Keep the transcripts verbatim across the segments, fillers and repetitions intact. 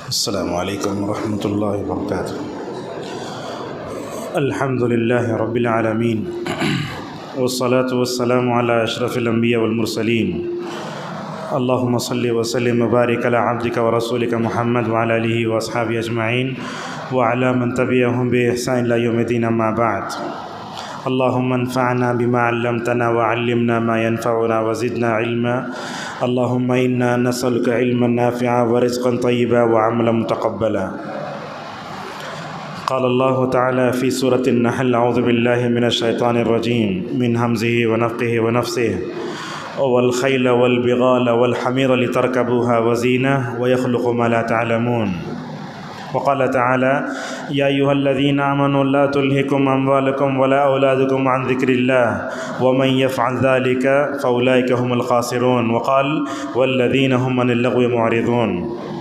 السلام علیکم ورحمۃ اللہ وبرکاتہ۔ الحمد للہ رب العالمین والصلاة والسلام علی اشرف الانبیاء والمرسلین، اللہم صلی وسلم وبارک علی عبدک ورسولک محمد وعلی آلہ واصحابہ اجمعین وعلی من تبعہم بإحسان الی یوم الدین، اما بعد۔ اللہم انفعنا بما علمتنا وعلمنا ما ينفعنا وزدنا علما، اللہم انا نسألک علما نافعا ورزقا طیبا وعملا متقبلا۔ قال اللہ تعالی فی سورة النحل، اعوذ باللہ من الشیطان الرجیم من ہمزہ ونفخہ ونفثہ، والخیل والبغال والحمیر لترکبوها وزینہ ویخلق ما لا تعلمون۔ وقال تعالی یا ایہا الذین آمنوا لا تلہکم اموالکم ولا اولادکم عن ذکر اللہ ومن یفعل ذلک فاولئک هم الخاسرون۔ وقال والذین هم عن اللغو معرضون۔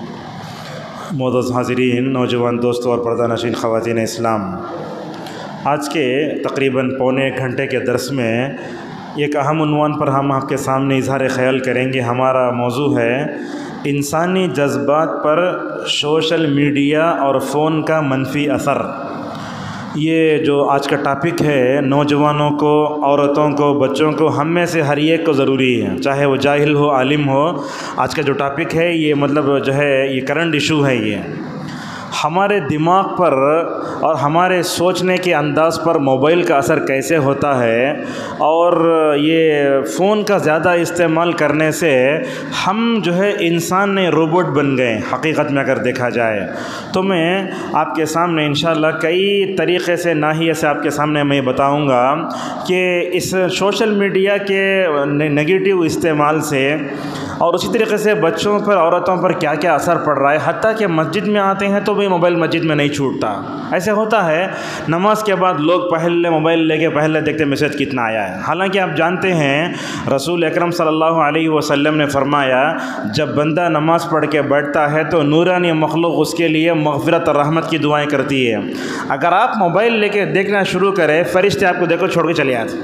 معزز حاضرین، نوجوان دوستوں اور پردہ نشین خواتین اسلام، آج کے تقریباً پونے ایک گھنٹے کے درس میں ایک اہم عنوان پر ہم آپ کے سامنے اظہار خیال کریں گے۔ ہمارا موضوع ہے انسانی جذبات پر سوشل میڈیا اور فون کا منفی اثر۔ یہ جو آج کا ٹاپک ہے، نوجوانوں کو، عورتوں کو، بچوں کو، ہم میں سے ہر ایک کو ضروری ہے، چاہے وہ جاہل ہو عالم ہو۔ آج کا جو ٹاپک ہے یہ مطلب جو ہے یہ کرنٹ ایشو ہے۔ یہ ہمارے دماغ پر اور ہمارے سوچنے کے انداز پر موبائل کا اثر کیسے ہوتا ہے، اور یہ فون کا زیادہ استعمال کرنے سے ہم جو ہے انسان نے روبوٹ بن گئے حقیقت میں اگر دیکھا جائے تو۔ میں آپ کے سامنے انشاءاللہ کئی طریقے سے ناحیے سے آپ کے سامنے میں بتاؤں گا کہ اس سوشل میڈیا کے نگیٹو استعمال سے اور اسی طریقے سے بچوں پر، عورتوں پر کیا کیا اثر پڑ رہا ہے، حتیٰ کہ مسجد میں آتے ہیں تو بھی موبائل مسجد میں نہیں چھوٹتا۔ ایسے ہوتا ہے نماز کے بعد لوگ پہلے موبائل لے کے پہلے دیکھتے میسج کتنا آیا ہے، حالانکہ آپ جانتے ہیں رسول اکرم صلی اللہ علیہ وسلم نے فرمایا جب بندہ نماز پڑھ کے بیٹھتا ہے تو نورانی مخلوق اس کے لیے مغفرت اور رحمت کی دعائیں کرتی ہے۔ اگر آپ موبائل لے کے دیکھنا شروع کریں، فرشتے آپ کو دیکھو چھوڑ کے چلے آتے۔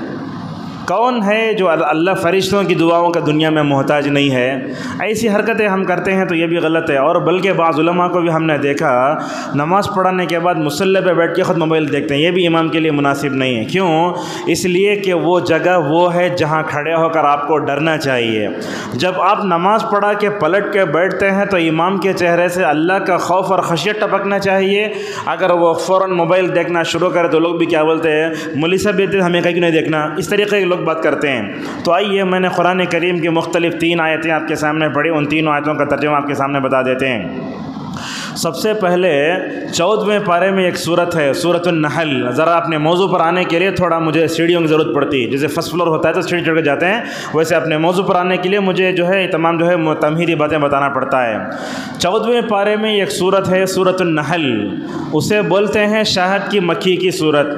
کون ہے جو اللہ فرشتوں کی دعاؤں کا دنیا میں محتاج نہیں ہے؟ ایسی حرکتیں ہم کرتے ہیں تو یہ بھی غلط ہے۔ اور بلکہ بعض علماء کو بھی ہم نے دیکھا نماز پڑھنے کے بعد مصلی پہ بیٹھ کے خود موبائل دیکھتے ہیں، یہ بھی امام کے لیے مناسب نہیں ہے۔ کیوں؟ اس لیے کہ وہ جگہ وہ ہے جہاں کھڑے ہو کر آپ کو ڈرنا چاہیے۔ جب آپ نماز پڑھا کے پلٹ کے بیٹھتے ہیں تو امام کے چہرے سے اللہ کا خوف اور خشیت ٹپکنا چاہیے۔ اگر وہ فوراً موبائل دیکھنا شروع کرے تو لوگ بھی کیا بولتے ہیں، مولوی صاحب بھی ہمیں کہیں نہیں دیکھنا، اس طریقے کے لوگ بات کرتے ہیں۔ تو آئیے میں نے قرآن کریم کی مختلف تین آیتیں آپ کے سامنے پڑھی، ان تینوں آیتوں کا ترجمہ آپ کے سامنے بتا دیتے ہیں۔ سب سے پہلے چودھویں پارے میں ایک سورت ہے، سورۃ النحل۔ ذرا اپنے موضوع پر آنے کے لیے تھوڑا مجھے سیڑھیوں کی ضرورت پڑتی ہے، جیسے فرسٹ فلور ہوتا ہے تو سیڑھی چڑھ کے جاتے ہیں، ویسے اپنے موضوع پر آنے کے لیے مجھے جو ہے تمام جو ہے تمہیدی باتیں بتانا پڑتا ہے۔ چودھویں پارے میں ایک سورت ہے سورۃ النحل، اسے بولتے ہیں شہد کی مکھی کی سورت۔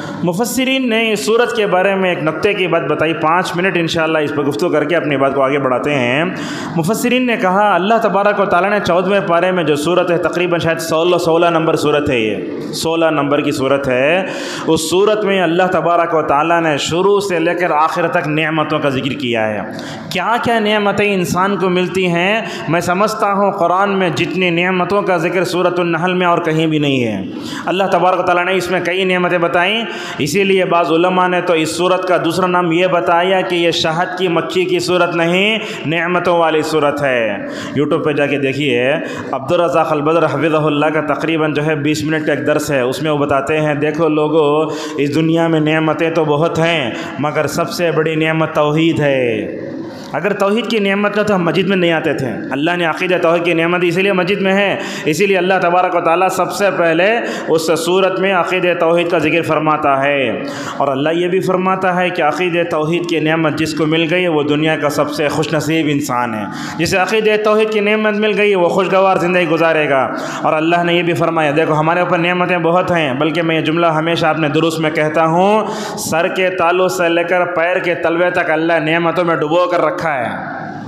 مفسرین نے اس سورت کے بارے میں ایک نقطے کی بات بتائی، پانچ منٹ انشاءاللہ اس پر گفتگو کر کے اپنی بات کو آگے بڑھاتے ہیں۔ مفسرین نے کہا اللہ تبارک و تعالیٰ نے چودھویں پارے میں جو سورت ہے، تقریباً شاید سولہ سولہ نمبر سورت ہے، یہ سولہ نمبر کی سورت ہے۔ اس سورت میں اللہ تبارک و تعالیٰ نے شروع سے لے کر آخر تک نعمتوں کا ذکر کیا ہے۔ کیا کیا نعمتیں انسان کو ملتی ہیں؟ میں سمجھتا ہوں قرآن میں جتنی نعمتوں کا ذکر سورۃ النحل میں اور کہیں بھی نہیں ہے۔ اللہ تبارک و تعالیٰ نے اس میں کئی نعمتیں بتائیں، اسی لیے بعض علماء نے تو اس سورت کا دوسرا نام یہ بتایا کہ یہ شہد کی مکھی کی سورت نہیں، نعمتوں والی سورت ہے۔ یوٹیوب پہ جا کے دیکھیے، عبدالرزاق البدر حفظہ اللہ کا تقریباً جو ہے بیس منٹ کا ایک درس ہے، اس میں وہ بتاتے ہیں دیکھو لوگو، اس دنیا میں نعمتیں تو بہت ہیں مگر سب سے بڑی نعمت توحید ہے۔ اگر توحید کی نعمت نہ تو ہم مسجد میں نہیں آتے تھے۔ اللہ نے عقیدہ توحید کی نعمت اسی لیے مسجد میں ہے، اسی لیے اللہ تبارک و تعالیٰ سب سے پہلے اس صورت میں عقیدہ توحید کا ذکر فرماتا ہے۔ اور اللہ یہ بھی فرماتا ہے کہ عقیدہ توحید کی نعمت جس کو مل گئی وہ دنیا کا سب سے خوش نصیب انسان ہے۔ جسے عقیدہ توحید کی نعمت مل گئی وہ خوشگوار زندگی گزارے گا۔ اور اللہ نے یہ بھی فرمایا دیکھو ہمارے اوپر نعمتیں بہت ہیں، بلکہ میں یہ جملہ ہمیشہ اپنے دروس میں کہتا ہوں، سر کے تالوں سے لے کر پیر کے تلوے تک اللہ نعمتوں میں ڈبو کر رکھا ہے۔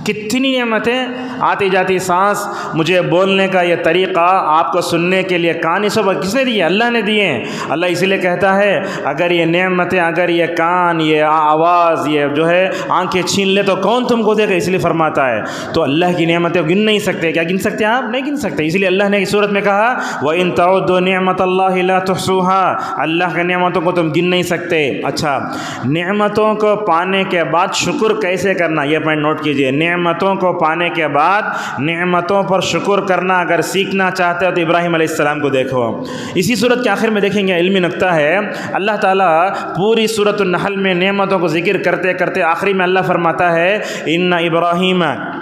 کتنی نعمتیں، آتی جاتی سانس، مجھے بولنے کا یہ طریقہ، آپ کو سننے کے لیے کان، یہ سب کس نے دیے؟ اللہ نے دیے ہیں۔ اللہ اسی لیے کہتا ہے اگر یہ نعمتیں، اگر یہ کان، یہ آواز، یہ جو ہے آنکھیں چھین لے تو کون تم کو دے گا؟ اس لیے فرماتا ہے تو اللہ کی نعمتیں گن نہیں سکتے۔ کیا گن سکتے آپ؟ نہیں گن سکتے۔ اسی لیے اللہ نے اس صورت میں کہا وَإِن تَعُدُّوا نِعْمَةَ اللَّهِ لَا تُحْصُوهَا، اللہ کے نعمتوں کو تم گن نہیں سکتے۔ اچھا، نعمتوں کو پانے کے بعد شکر کیسے کرنا، یہ پوائنٹ نوٹ کیجئے۔ نعمتوں کو پانے کے بعد نعمتوں پر شکر کرنا اگر سیکھنا چاہتے ہو تو ابراہیم علیہ السلام کو دیکھو۔ اسی صورت کے آخر میں دیکھیں گے علمی نکتہ ہے، اللہ تعالیٰ پوری سورۃ النحل میں نعمتوں کو ذکر کرتے کرتے آخری میں اللہ فرماتا ہے ان ابراہیم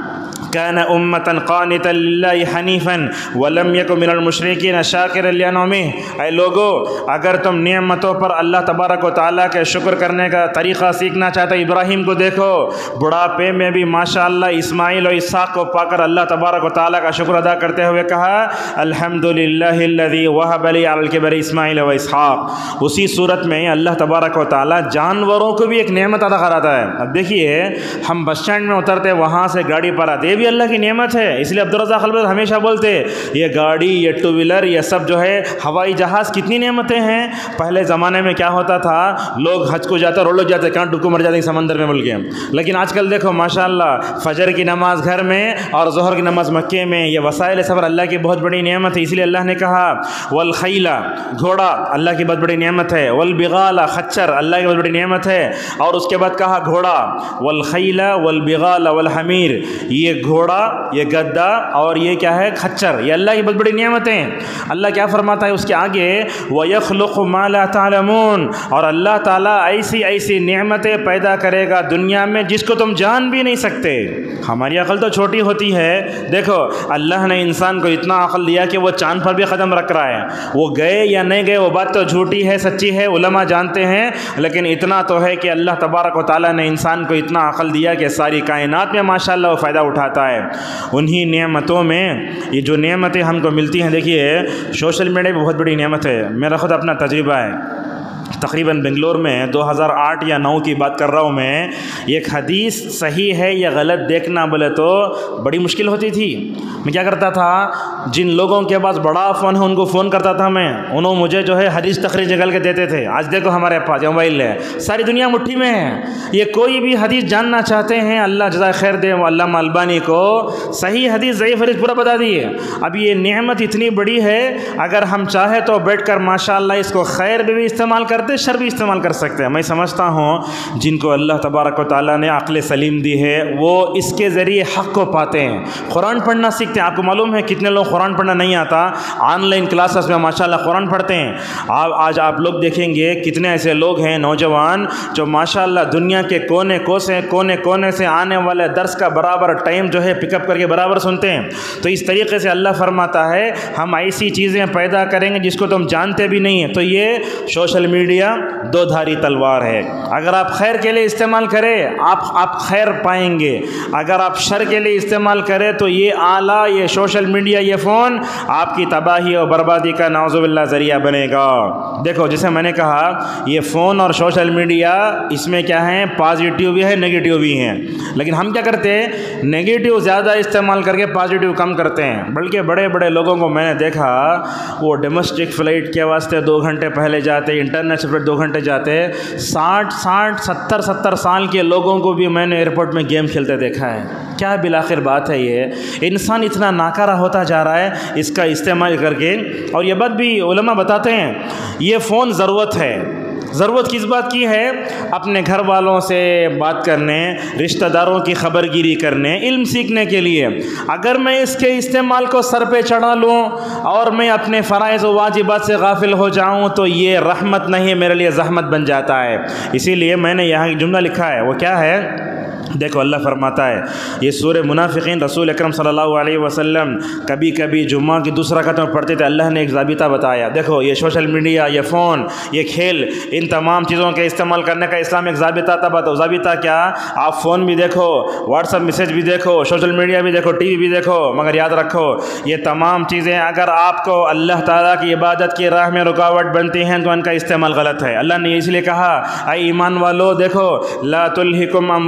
كان أمة قانتا لله حنيفا ولم يكن من المشركين شاكرا لأنعمه۔ اے لوگو، اگر تم نعمتوں پر اللہ تبارک و تعالیٰ کے شکر کرنے کا طریقہ سیکھنا چاہتے ابراہیم کو دیکھو، بڑھاپے میں بھی ماشاءاللہ اسماعیل و اسحاق کو پا کر اللہ تبارک و تعالیٰ کا شکر ادا کرتے ہوئے کہا الحمدللہ الذی وہب لی علی الکبر اسماعیل و اسحاق۔ اسی صورت میں اللہ تبارک و تعالیٰ جانوروں کو بھی ایک نعمت ادا کراتا ہے۔ اب دیکھیے، ہم بس اسٹینڈ میں اترتے، وہاں سے گاڑی پر آتے، یہ بھی اللہ کی نعمت ہے۔ اس لیے عبدالرزاق البدر ہمیشہ بولتے یہ گاڑی، یہ ٹو ویلر، یہ سب جو ہے ہوائی جہاز، کتنی نعمتیں ہیں۔ پہلے زمانے میں کیا ہوتا تھا، لوگ حج کو جاتے اور لوگ جاتے کہاں ڈبکو مر جاتے سمندر میں مل گئے، لیکن آج کل دیکھو ماشاءاللہ فجر کی نماز گھر میں اور ظہر کی نماز مکے میں، یہ وسائل سفر اللہ کی بہت بڑی نعمت ہے۔ اس لیے اللہ نے کہا والخیل، گھوڑا اللہ کی بہت بڑی نعمت ہے، والبغال، خچر اللہ کی بہت بڑی نعمت ہے، اور اس کے بعد کہا گھوڑا، والخیل والبغال والحمیر، یہ گھوڑا، یہ گدا اور یہ کیا ہے، خچر، یہ اللہ کی بہت بڑی نعمتیں۔ اللہ کیا فرماتا ہے اس کے آگے وَيَخْلُقُ مَا لَا تَعْلَمُونَ، اور اللہ تعالیٰ ایسی ایسی نعمتیں پیدا کرے گا دنیا میں جس کو تم جان بھی نہیں سکتے۔ ہماری عقل تو چھوٹی ہوتی ہے، دیکھو اللہ نے انسان کو اتنا عقل دیا کہ وہ چاند پر بھی قدم رکھ رہا ہے، وہ گئے یا نہیں گئے وہ بات تو جھوٹی ہے سچی ہے، علماء جانتے ہیں، لیکن اتنا تو ہے کہ اللہ تبارک و تعالیٰ نے انسان کو اتنا عقل دیا کہ ساری کائنات میں ماشاءاللہ وہ فائدہ اٹھاتا ہے۔ انہی نعمتوں میں یہ جو نعمتیں ہم کو ملتی ہیں، دیکھیے سوشل میڈیا بھی بہت بڑی نعمت ہے۔ میرا خود اپنا تجربہ ہے، تقریباً بنگلور میں دو ہزار آٹھ یا نو کی بات کر رہا ہوں میں، ایک حدیث صحیح ہے یا غلط دیکھنا بولے تو بڑی مشکل ہوتی تھی۔ میں کیا کرتا تھا، جن لوگوں کے پاس بڑا فون ہے ان کو فون کرتا تھا میں، انہوں مجھے جو ہے حدیث تخریج نکل کے دیتے تھے۔ آج دیکھو ہمارے پاس موبائل ہے، ساری دنیا مٹھی میں ہے، یہ کوئی بھی حدیث جاننا چاہتے ہیں، اللہ جزائے خیر دے وہ علامہ البانی کو صحیح حدیث ضعیف حدیث پورا بتا دیے۔ اب یہ نعمت اتنی بڑی ہے، اگر ہم چاہے تو بیٹھ کر ماشاءاللہ اس کو خیر میں بھی استعمال کرتے، شر بھی استعمال کر سکتے ہیں۔ میں سمجھتا ہوں جن کو اللہ تبارک و تعالیٰ نے عقل سلیم دی ہے وہ اس کے ذریعے حق کو پاتے ہیں، قرآن پڑھنا سیکھتے ہیں۔ آپ کو معلوم ہے کتنے لوگ قرآن پڑھنا نہیں آتا، آن لائن کلاسز میں ماشاءاللہ قرآن پڑھتے ہیں۔ آپ آج آپ لوگ دیکھیں گے کتنے ایسے لوگ ہیں نوجوان جو ماشاءاللہ دنیا کے کونے کوسے کونے کونے سے آنے والے درس کا برابر ٹائم جو ہے پک اپ کر کے برابر سنتے ہیں۔ تو اس طریقے سے اللہ فرماتا ہے ہم ایسی چیزیں پیدا کریں گے جس کو تم جانتے بھی نہیں ہیں۔ تو یہ سوشل میڈیا دو دھاری تلوار ہے، اگر آپ خیر کے لیے استعمال کریں آپ آپ خیر پائیں گے، اگر آپ شر کے لیے استعمال کریں تو یہ آلہ، یہ سوشل میڈیا، یہ فون آپ کی تباہی اور بربادی کا نعوذ باللہ ذریعہ بنے گا۔ دیکھو جیسے میں نے کہا یہ فون اور سوشل میڈیا اس میں کیا ہیں، پازیٹیو بھی ہے نگیٹیو بھی ہیں، لیکن ہم کیا کرتے ہیں، نگیٹیو زیادہ استعمال کر کے پازیٹیو کم کرتے ہیں۔ بلکہ بڑے بڑے لوگوں کو میں نے دیکھا وہ ڈومیسٹک فلائٹ کے واسطے دو گھنٹے پہلے جاتے، انٹرنیشنل فلائٹ دو گھنٹے جاتے، ساٹھ ساٹھ ستر ستر سال کے لوگوں کو بھی میں نے ایئرپورٹ میں گیم کھیلتے دیکھا ہے۔ کیا بالآخر بات ہے، یہ انسان اتنا ناکارہ ہوتا جا رہا ہے اس کا استعمال کر کے۔ اور یہ بات بھی علماء بتاتے ہیں یہ فون ضرورت ہے، ضرورت کس بات کی ہے، اپنے گھر والوں سے بات کرنے، رشتہ داروں کی خبر گیری کرنے، علم سیکھنے کے لیے۔ اگر میں اس کے استعمال کو سر پہ چڑھا لوں اور میں اپنے فرائض و واجبات سے غافل ہو جاؤں تو یہ رحمت نہیں، میرے لیے زحمت بن جاتا ہے۔ اسی لیے میں نے یہاں ایک جملہ لکھا ہے، وہ کیا ہے، دیکھو اللہ فرماتا ہے، یہ سورہ منافقین رسول اکرم صلی اللہ علیہ وسلم کبھی کبھی جمعہ کی دوسرا ختم پڑھتے تھے، اللہ نے ایک ضابطہ بتایا۔ دیکھو یہ سوشل میڈیا، یہ فون، یہ کھیل، ان تمام چیزوں کے استعمال کرنے کا اسلام ایک ضابطہ تھا۔ بتاؤ ضابطہ کیا، آپ فون بھی دیکھو، واٹس ایپ میسیج بھی دیکھو، سوشل میڈیا بھی دیکھو، ٹی وی بھی دیکھو، مگر یاد رکھو یہ تمام چیزیں اگر آپ کو اللہ تعالیٰ کی عبادت کی راہ میں رکاوٹ بنتی ہیں تو ان کا استعمال غلط ہے۔ اللہ نے اس لیے کہا اے ایمان والو، دیکھو لا تلہکم اموالکم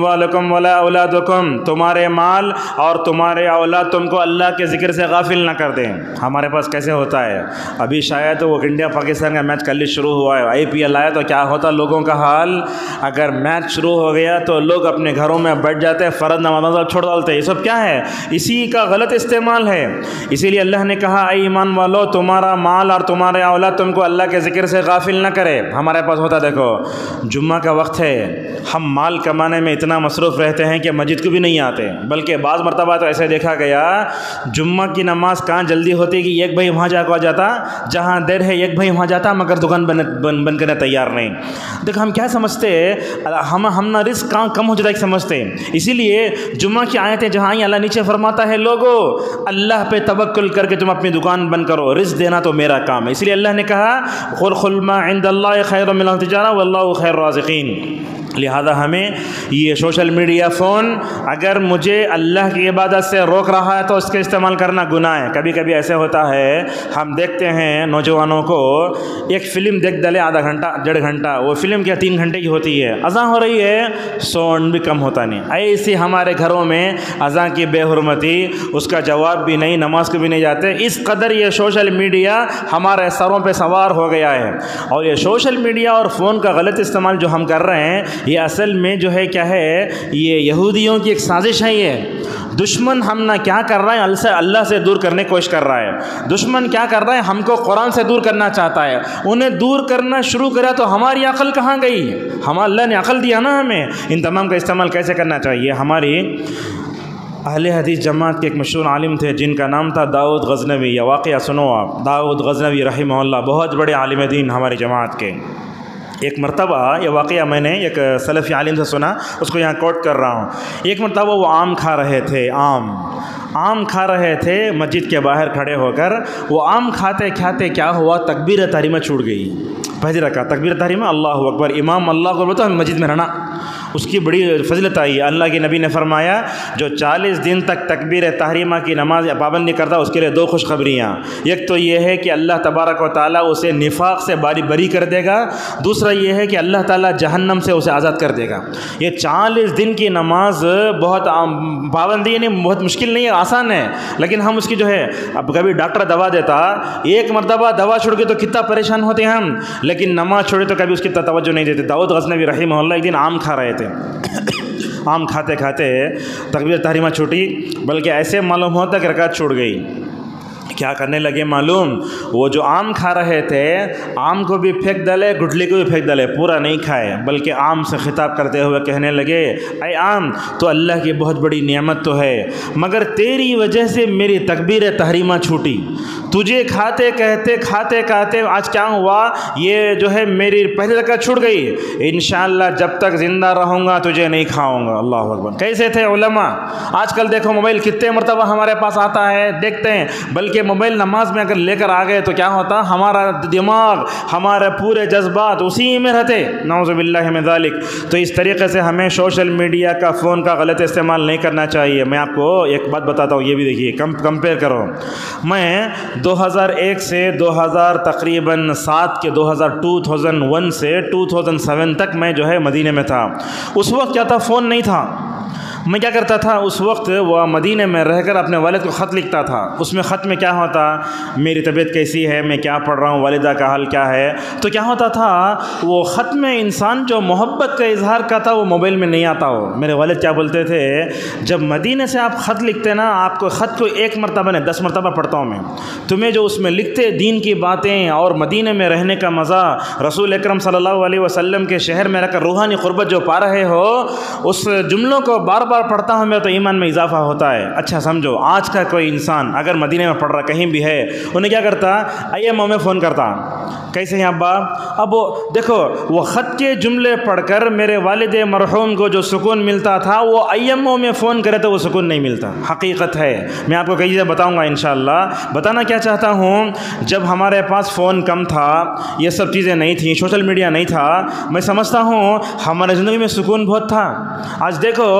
اموالکم ولا اولادکم، تمہارے مال اور تمہارے اولاد تم کو اللہ کے ذکر سے غافل نہ کر دیں۔ ہمارے پاس کیسے ہوتا ہے، ابھی شاید وہ انڈیا پاکستان کا میچ کل ہی شروع ہوا ہے، آئی پی ایل آیا تو کیا ہوتا لوگوں کا حال، اگر میچ شروع ہو گیا تو لوگ اپنے گھروں میں بیٹھ جاتے ہیں، فرض نماز چھوڑ ڈالتے ہیں۔ یہ سب کیا ہے، اسی کا غلط استعمال ہے۔ اسی لیے اللہ نے کہا اے ایمان والو تمہارا مال اور تمہارے اولاد تم کو اللہ کے ذکر سے غافل نہ کرے۔ ہمارے پاس ہوتا دیکھو جمعہ کا وقت ہے، ہم مال کمانے میں اتنا مصروف رہتے ہیں کہ مسجد کو بھی نہیں آتے، بلکہ بعض مرتبہ تو ایسے دیکھا گیا جمعہ کی نماز کہاں جلدی ہوتی کہ ایک بھائی وہاں جا کے آ جاتا، جہاں دیر ہے ایک بھائی وہاں جاتا مگر دکان بن بن بن کرنے تیار نہیں۔ دیکھو ہم کیا سمجھتے ہم ہم نہ رزق کہاں کم ہو جاتا ہے سمجھتے، اسی لیے جمعہ کی آیتیں جہاں آئیں اللہ نیچے فرماتا ہے لوگو اللہ پہ توکل کر کے تم اپنی دکان بند کرو، رزق دینا تو میرا کام ہے۔ اس لیے اللہ نے کہا قل قل ما عند اللہ خیر من التجارہ واللہ خیر الرازقین۔ لہذا ہمیں یہ سوشل میڈیا فون اگر مجھے اللہ کی عبادت سے روک رہا ہے تو اس کا استعمال کرنا گناہ ہے۔ کبھی کبھی ایسے ہوتا ہے ہم دیکھتے ہیں نوجوانوں کو ایک فلم دیکھ ڈالے آدھا گھنٹہ ڈیڑھ گھنٹہ، وہ فلم کیا تین گھنٹے کی ہوتی ہے، اذان ہو رہی ہے ساؤنڈ بھی کم ہوتا نہیں۔ ایسی ہمارے گھروں میں اذان کی بے حرمتی، اس کا جواب بھی نہیں، نماز کو بھی نہیں جاتے، اس قدر یہ سوشل میڈیا ہمارے سروں پہ سوار ہو گیا ہے۔ اور یہ سوشل میڈیا اور فون کا غلط استعمال جو ہم کر رہے ہیں یہ اصل میں جو ہے کیا ہے، یہ یہودیوں کی ایک سازش ہے۔ یہ دشمن ہم نہ کیا کر رہا ہے، اللہ سے دور کرنے کی کوشش کر رہا ہے۔ دشمن کیا کر رہا ہے، ہم کو قرآن سے دور کرنا چاہتا ہے۔ انہیں دور کرنا شروع کرا تو ہماری عقل کہاں گئی، ہم اللہ نے عقل دیا نا ہمیں، ان تمام کا استعمال کیسے کرنا چاہیے۔ ہماری اہل حدیث جماعت کے ایک مشہور عالم تھے جن کا نام تھا داؤد غزنوی، یا واقعہ سنو آپ، داؤد غزنوی رحمہ اللہ، بہت بڑے عالم دین ہماری جماعت کے۔ ایک مرتبہ یہ واقعہ میں نے ایک سلفی عالم سے سنا، اس کو یہاں کوٹ کر رہا ہوں۔ ایک مرتبہ وہ آم کھا رہے تھے، آم آم کھا رہے تھے مسجد کے باہر کھڑے ہو کر، وہ آم کھاتے کھاتے کیا ہوا، تکبیر تحریمہ چھوٹ گئی۔ پہلی رکعت تکبیر تحریمہ اللہ اکبر، امام اللہ کو بولتا ہے مسجد میں رہنا، اس کی بڑی فضیلت آئی ہے۔ اللہ کے نبی نے فرمایا جو چالیس دن تک تکبیر تحریمہ کی نماز پابندی کرتا اس کے لیے دو خوشخبریاں، ایک تو یہ ہے کہ اللہ تبارک و تعالیٰ اسے نفاق سے باری بری کر دے گا، دوسرا یہ ہے کہ اللہ تعالیٰ جہنم سے اسے آزاد کر دے گا۔ یہ چالیس دن کی نماز بہت پابندی نہیں، بہت مشکل نہیں ہے، آسان ہے، لیکن ہم اس کی جو ہے اب کبھی ڈاکٹر دوا دیتا، ایک مرتبہ دوا چھوڑ کے تو کتنا پریشان ہوتے ہیں ہم، لیکن نماز چھوڑے تو کبھی اس کی توجہ نہیں دیتے۔ داؤد غزنوی رحمہ اللہ ایک دن آم کھا رہے تھے، آم کھاتے کھاتے تکبیر تحریمہ چھوٹی، بلکہ ایسے معلوم ہوتا کہ رکعت چھوٹ گئی۔ کیا کرنے لگے معلوم، وہ جو آم کھا رہے تھے آم کو بھی پھینک ڈالے، گٹلی کو بھی پھینک ڈالے، پورا نہیں کھائے، بلکہ آم سے خطاب کرتے ہوئے کہنے لگے اے آم تو اللہ کی بہت بڑی نعمت تو ہے، مگر تیری وجہ سے میری تکبیر تحریمہ چھوٹی، تجھے کھاتے کہتے کھاتے کھاتے آج کیا ہوا، یہ جو ہے میری پہلی رکعت چھوٹ گئی، انشاءاللہ جب تک زندہ رہوں گا تجھے نہیں کھاؤں گا۔ اللہ اکبر، کیسے تھے علماء۔ آج کل دیکھو موبائل کتنے مرتبہ ہمارے پاس آتا ہے، دیکھتے ہیں، بلکہ موبائل نماز میں اگر لے کر آ گئے تو کیا ہوتا، ہمارا دماغ ہمارے پورے جذبات اسی میں رہتے، نعوذ باللہ من ذالک۔ تو اس طریقے سے ہمیں سوشل میڈیا کا فون کا غلط استعمال نہیں کرنا چاہیے۔ میں آپ کو ایک بات بتاتا ہوں، یہ بھی دیکھیے، کم کمپیئر کرو۔ میں دو ہزار ایک سے دو ہزار تقریباً سات کے دو ہزار ٹو تھاؤزینڈ ون سے ٹو تھاؤزینڈ سیون تک میں جو ہے مدینے میں تھا۔ اس وقت کیا تھا، فون نہیں تھا۔ میں کیا کرتا تھا اس وقت، وہ مدینے میں رہ کر اپنے والد کو خط لکھتا تھا۔ اس میں خط میں کیا ہوتا، میری طبیعت کیسی ہے، میں کیا پڑھ رہا ہوں، والدہ کا حال کیا ہے۔ تو کیا ہوتا تھا، وہ خط میں انسان جو محبت کا اظہار کرتا وہ موبائل میں نہیں آتا ہو۔ میرے والد کیا بولتے تھے، جب مدینے سے آپ خط لکھتے نا، آپ کو خط کو ایک مرتبہ نہیں دس مرتبہ پڑھتا ہوں میں، تمہیں جو اس میں لکھتے دین کی باتیں اور مدینے میں رہنے کا مزہ، رسول اکرم صلی اللہ علیہ وسلم کے شہر میں رہ کر روحانی قربت جو پا رہے ہو، اس جملوں کو بار بار پڑھتا ہوں میں تو ایمان میں اضافہ ہوتا ہے۔ اچھا سمجھو، آج کا کوئی انسان اگر مدینے میں پڑھ رہا کہیں بھی ہے، انہیں کیا کرتا، آئی ایم او میں فون کرتا، کیسے ہیں ابا، اب دیکھو وہ خط کے جملے پڑھ کر میرے والد مرحوم کو جو سکون ملتا تھا، وہ آئی ایم او میں فون کرے تو وہ سکون نہیں ملتا۔ حقیقت ہے، میں آپ کو کئی چیزیں بتاؤں گا انشاءاللہ۔ بتانا کیا چاہتا ہوں، جب ہمارے پاس فون کم تھا، یہ سب چیزیں نہیں تھیں، سوشل میڈیا نہیں تھا، میں سمجھتا ہوں ہمارے زندگی میں سکون بہت تھا۔ آج دیکھو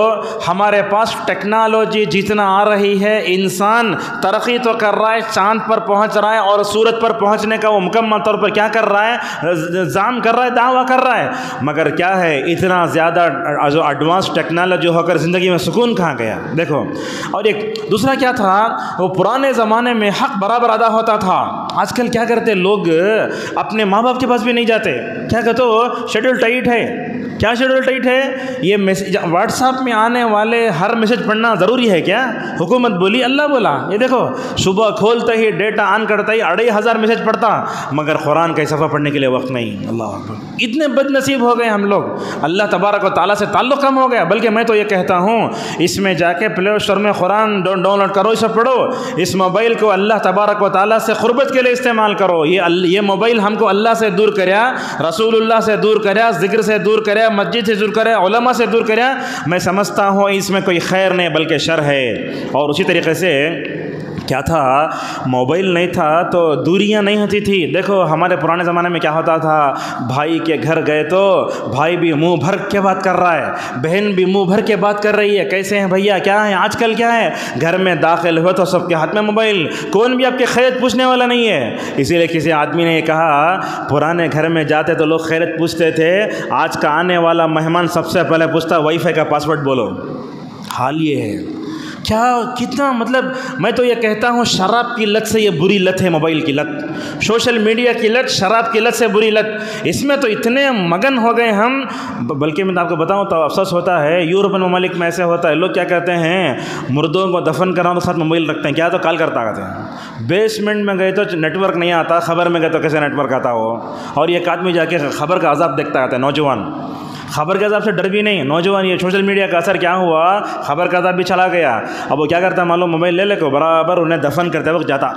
ہمارے پاس ٹیکنالوجی جتنا آ رہی ہے، انسان ترقی تو کر رہا ہے، چاند پر پہنچ رہا ہے اور سورج پر پہنچنے کا وہ مکمل طور پر کیا کر رہا ہے، زعم کر رہا ہے، دعویٰ کر رہا ہے، مگر کیا ہے اتنا زیادہ جو ایڈوانس ٹیکنالوجی ہو کر زندگی میں سکون کہاں گیا؟ دیکھو، اور ایک دوسرا کیا تھا، وہ پرانے زمانے میں حق برابر ادا ہوتا تھا۔ آج کل کیا کرتے لوگ، اپنے ماں باپ کے پاس بھی نہیں جاتے، کیا کہتے ہو شیڈول ٹائٹ ہے۔ کیا شیڈول ٹائٹ ہے؟ یہ میسج واٹس ایپ میں آنے والے ہر میسج پڑھنا ضروری ہے کیا؟ حکومت بولی، اللہ بولا۔ یہ دیکھو، صبح کھولتے ہی ڈیٹا آن کرتا ہی اڑھائی ہزار میسج پڑھتا، مگر قرآن کا صفحہ پڑھنے کے لیے وقت نہیں۔ اللہ اکبر، اتنے بد نصیب ہو گئے ہم لوگ، اللہ تبارک و تعالیٰ سے تعلق کم ہو گیا۔ بلکہ میں تو یہ کہتا ہوں، اس میں جا کے پلے اسٹور میں قرآن ڈاؤن لوڈ کرو، اسے پڑھو، اس موبائل کو اللہ تبارک و تعالیٰ سے قربت کے لیے استعمال کرو۔ یہ یہ موبائل ہم کو اللہ سے دور کریا، رسول اللہ سے دور کریا، ذکر سے دور کریا، مسجد سے دور کریا، علماء سے دور کریا۔ میں سمجھتا ہوں اس میں کوئی خیر نہیں بلکہ شر ہے۔ اور اسی طریقے سے کیا تھا، موبائل نہیں تھا تو دوریاں نہیں ہوتی تھی۔ دیکھو ہمارے پرانے زمانے میں کیا ہوتا تھا، بھائی کے گھر گئے تو بھائی بھی منہ بھر کے بات کر رہا ہے، بہن بھی منہ بھر کے بات کر رہی ہے، کیسے ہیں بھیا، کیا ہے آج کل، کیا ہے۔ گھر میں داخل ہو تو سب کے ہاتھ میں موبائل، کون بھی آپ کی خیریت پوچھنے والا نہیں ہے۔ اسی لیے کسی آدمی نے یہ کہا، پرانے گھر میں جاتے تو لوگ خیریت پوچھتے تھے، آج کا آنے والا مہمان سب سے پہلے پوچھتا وائی فائی کا پاسورڈ بولو۔ حال یہ ہے کیا، کتنا مطلب، میں تو یہ کہتا ہوں شراب کی لت سے یہ بری لت ہے، موبائل کی لت، سوشل میڈیا کی لت، شراب کی لت سے بری لت۔ اس میں تو اتنے مگن ہو گئے ہم، بلکہ میں آپ کو بتاؤں تو افسوس ہوتا ہے، یورپین ممالک میں ایسے ہوتا ہے، لوگ کیا کرتے ہیں، مردوں کو دفن کراؤ تو ساتھ موبائل رکھتے ہیں، کیا تو کال کرتا آتے ہیں۔ بیسمنٹ میں گئے تو نیٹ ورک نہیں آتا، خبر میں گئے تو کیسے نیٹ ورک آتا ہو، اور ایک آدمی جا کے خبر کا عذاب دیکھتا آتا ہے، نوجوان خبر کے عذاب سے ڈر بھی نہیں، نوجوان یہ سوشل میڈیا کا اثر کیا ہوا، خبر کا عذاب بھی چلا گیا۔ اب وہ کیا کرتا ہے معلوم، موبائل لے لے کو برابر انہیں دفن کرتے وقت جاتا،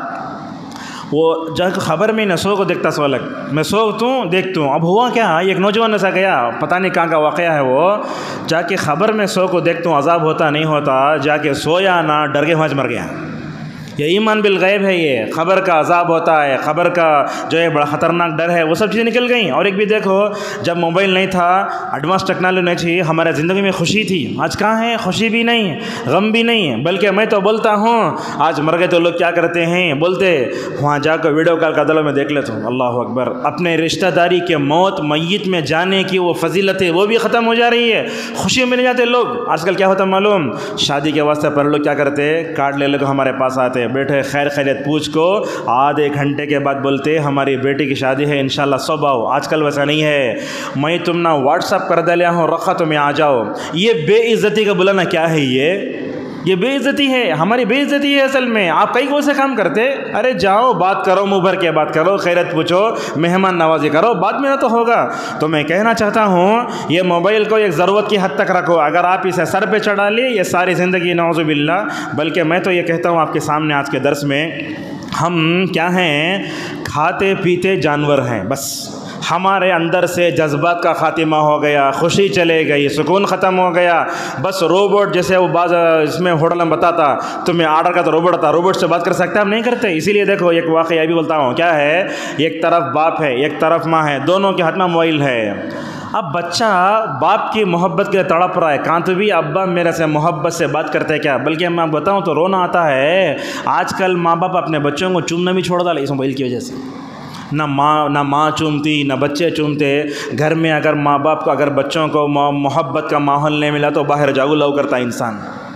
وہ جا کے خبر میں نہ سو کو دیکھتا سو الگ، میں سوتا ہوں دیکھتا ہوں۔ اب ہوا کیا، ایک نوجوان ایسا گیا، پتہ نہیں کہاں کا واقعہ ہے، وہ جا کے خبر میں سو کو دیکھتا ہوں، عذاب ہوتا نہیں ہوتا، جا کے سویا نہ، ڈر کے وہاں مر گیا۔ یہ ایمان بالغیب ہے، یہ خبر کا عذاب ہوتا ہے، خبر کا جو ہے بڑا خطرناک ڈر ہے، وہ سب چیزیں نکل گئیں۔ اور ایک بھی دیکھو، جب موبائل نہیں تھا، ایڈوانس ٹیکنالوجی نہیں تھی، ہمارے زندگی میں خوشی تھی، آج کہاں ہے، خوشی بھی نہیں، غم بھی نہیں، بلکہ میں تو بولتا ہوں آج مر گئے تو لوگ کیا کرتے ہیں، بولتے وہاں جا کر ویڈیو کال کا دلوں میں دیکھ لیتا ہوں۔ اللہ اکبر، اپنے رشتہ داری کے موت میت میں جانے کی وہ فضیلت ہے وہ بھی ختم ہو جا رہی ہے، خوشی مل جاتے لوگ۔ آج کل کیا ہوتا معلوم، شادی کے واسطے پر لوگ کیا کرتے، کارڈ لے لے کو ہمارے پاس آتے، بیٹھے خیر خیریت پوچھ کو آدھے گھنٹے کے بعد بولتے ہماری بیٹی کی شادی ہے انشاءاللہ صبح آؤ۔ آج کل ویسا نہیں ہے، میں تم نہ واٹس ایپ کر دلیا ہوں، رکھا تمہیں آ جاؤ۔ یہ بے عزتی کا بلانا کیا ہے، یہ یہ بے عزتی ہے، ہماری بے عزتی ہے اصل میں۔ آپ کئی کون سے کام کرتے، ارے جاؤ بات کرو، منہ بھر کے بات کرو، خیریت پوچھو، مہمان نوازی کرو، بعد میں نہ تو ہوگا۔ تو میں کہنا چاہتا ہوں یہ موبائل کو ایک ضرورت کی حد تک رکھو، اگر آپ اسے سر پہ چڑھا لیے یہ ساری زندگی نعوذ باللہ۔ بلکہ میں تو یہ کہتا ہوں آپ کے سامنے آج کے درس میں، ہم کیا ہیں، کھاتے پیتے جانور ہیں، بس ہمارے اندر سے جذبات کا خاتمہ ہو گیا، خوشی چلے گئی، سکون ختم ہو گیا، بس روبوٹ جیسے وہ بعض اس میں ہوٹل میں بتاتا تمہیں آرڈر کا تو روبوٹ آتا، روبوٹ سے بات کر سکتے ہیں، ہم نہیں کرتے۔ اسی لیے دیکھو ایک واقعہ بھی بولتا ہوں، کیا ہے، ایک طرف باپ ہے ایک طرف ماں ہے، دونوں کے ہاتھ میں موبائل ہے۔ اب بچہ باپ کی محبت کے لیے تڑپ رہا ہے، کہاں تو بھی ابا میرے سے محبت سے بات کرتے کیا، بلکہ میں بتاؤں تو رونا آتا ہے۔ آج کل ماں باپ اپنے بچوں کو چومنا بھی چھوڑ ڈالا اس موبائل کی وجہ سے، نہ ماں نہ ماں چومتی نہ بچے چومتے۔ گھر میں اگر ماں باپ کو اگر بچوں کو محبت کا ماحول نہیں ملا تو باہر جاگو لاؤ کرتا انسان۔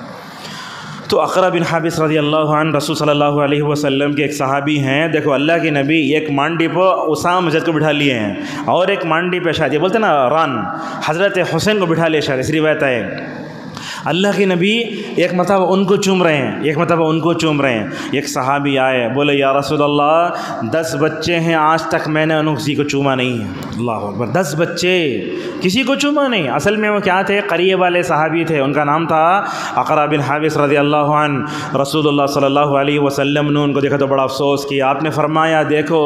تو اقرا بن حابس رضی اللہ عنہ رسول صلی اللہ علیہ وسلم کے ایک صحابی ہیں، دیکھو اللہ کے نبی ایک مانڈی پہ اسامہ مسجد کو بٹھا لیے ہیں، اور ایک مانڈی پہ شاید یہ بولتے نا ران، حضرت حسین کو بٹھا لیے، شاید اس روایت ہے۔ اللہ کے نبی ایک مرتبہ ان کو چوم رہے ہیں، ایک مرتبہ ان کو چوم رہے ہیں۔ ایک صحابی آئے، بولے یا رسول اللہ دس بچے ہیں، آج تک میں نے ان کسی کو چوما نہیں ہے۔ اللہ اکبر، دس بچے کسی کو چوما نہیں۔ اصل میں وہ کیا تھے، قریب والے صحابی تھے، ان کا نام تھا اقرا بن حابس رضی اللہ عنہ۔ رسول اللہ صلی اللہ علیہ وسلم نے ان کو دیکھا تو بڑا افسوس کیا، آپ نے فرمایا دیکھو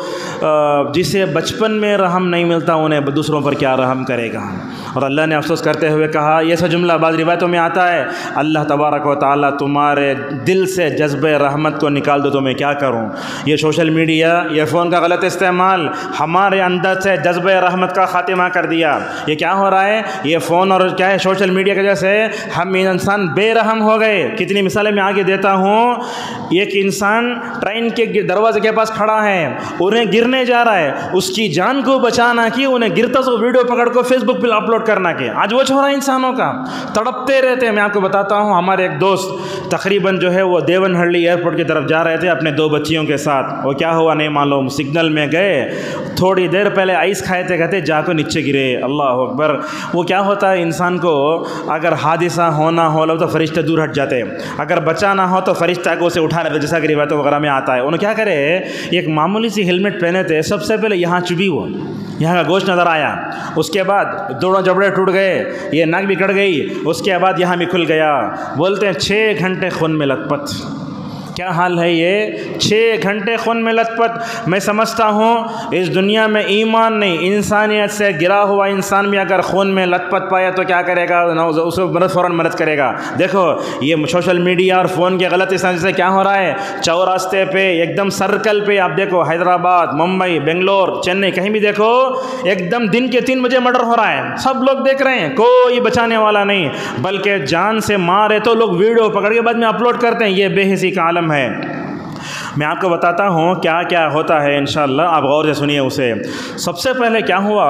جسے بچپن میں رحم نہیں ملتا انہیں دوسروں پر کیا رحم کرے گا۔ اور اللہ نے افسوس کرتے ہوئے کہا، یہ سا جملہ بعض روایتوں میں آتا ہے اللہ تبارک و تعالیٰ تمہارے دل سے جذبہ رحمت کو نکال دو تو میں کیا کروں. یہ سوشل میڈیا، یہ فون کا غلط استعمال ہمارے اندر سے جذبہ رحمت کا خاتمہ کر دیا. یہ کیا ہو رہا ہے؟ یہ فون اور کیا ہے سوشل میڈیا کی وجہ سے ہم انسان بے رحم ہو گئے. کتنی مثالیں میں آگے دیتا ہوں. ایک انسان ٹرین کے دروازے کے پاس کھڑا ہے، انہیں گرنے جا رہا ہے، اس کی جان کو بچانا کہ انہیں گرتا تو ویڈیو پکڑ کو فیس بک پہ اپلوڈ کرنا کہ آج وہ چھوڑا انسانوں کا تڑپتے رہتے ہیں. میں آپ کو بتاتا ہوں، ہمارے ایک دوست تقریباً جو ہے وہ دیون ہڑی ایئرپورٹ کی طرف جا رہے تھے اپنے دو بچیوں کے ساتھ. وہ کیا ہوا نہیں معلوم، سگنل میں گئے، تھوڑی دیر پہلے آئس کھائے تھے، کہتے جا کو نیچے گرے. اللہ اکبر. وہ کیا ہوتا ہے انسان کو اگر حادثہ ہونا ہو تو فرشتے دور ہٹ جاتے، اگر بچا نہ ہو تو فرشتہ کو اسے اٹھا لیتے، جیسا کہ روایتوں وغیرہ میں آتا ہے. انہوں کیا کرے، ایک معمولی سی ہیلمٹ پہنے تھے، سب سے پہلے یہاں چبھی، وہ یہاں کا گوشت نظر آیا، اس کے بعد دونوں جبڑے ٹوٹ گئے، یہ ناک بھی کٹ گئی، اس کے بعد یہاں بھی کھل گیا. بولتے ہیں چھ گھنٹے خون میں لت پت. کیا حال ہے یہ؟ چھ گھنٹے خون میں لت پت. میں سمجھتا ہوں اس دنیا میں ایمان نہیں، انسانیت سے گرا ہوا انسان بھی اگر خون میں لت پت پایا تو کیا کرے گا؟ اس کو مدد فوراً مدد کرے گا. دیکھو یہ سوشل میڈیا اور فون کے غلط استعمال سے کیا ہو رہا ہے، چوراستے پہ ایک دم سرکل پہ آپ دیکھو، حیدرآباد، ممبئی، بنگلور، چنئی، کہیں بھی دیکھو ایک دم دن کے تین بجے مرڈر ہو رہا ہے. سب لوگ دیکھ رہے ہیں، کوئی بچانے والا نہیں، بلکہ جان سے مارے تو لوگ ویڈیو پکڑ کے بعد میں اپلوڈ کرتے ہیں. یہ بے حسی کا عالم ہے. میں آپ کو بتاتا ہوں کیا کیا ہوتا ہے، انشاءاللہ آپ غور سے سنیے اسے. سب سے پہلے کیا ہوا،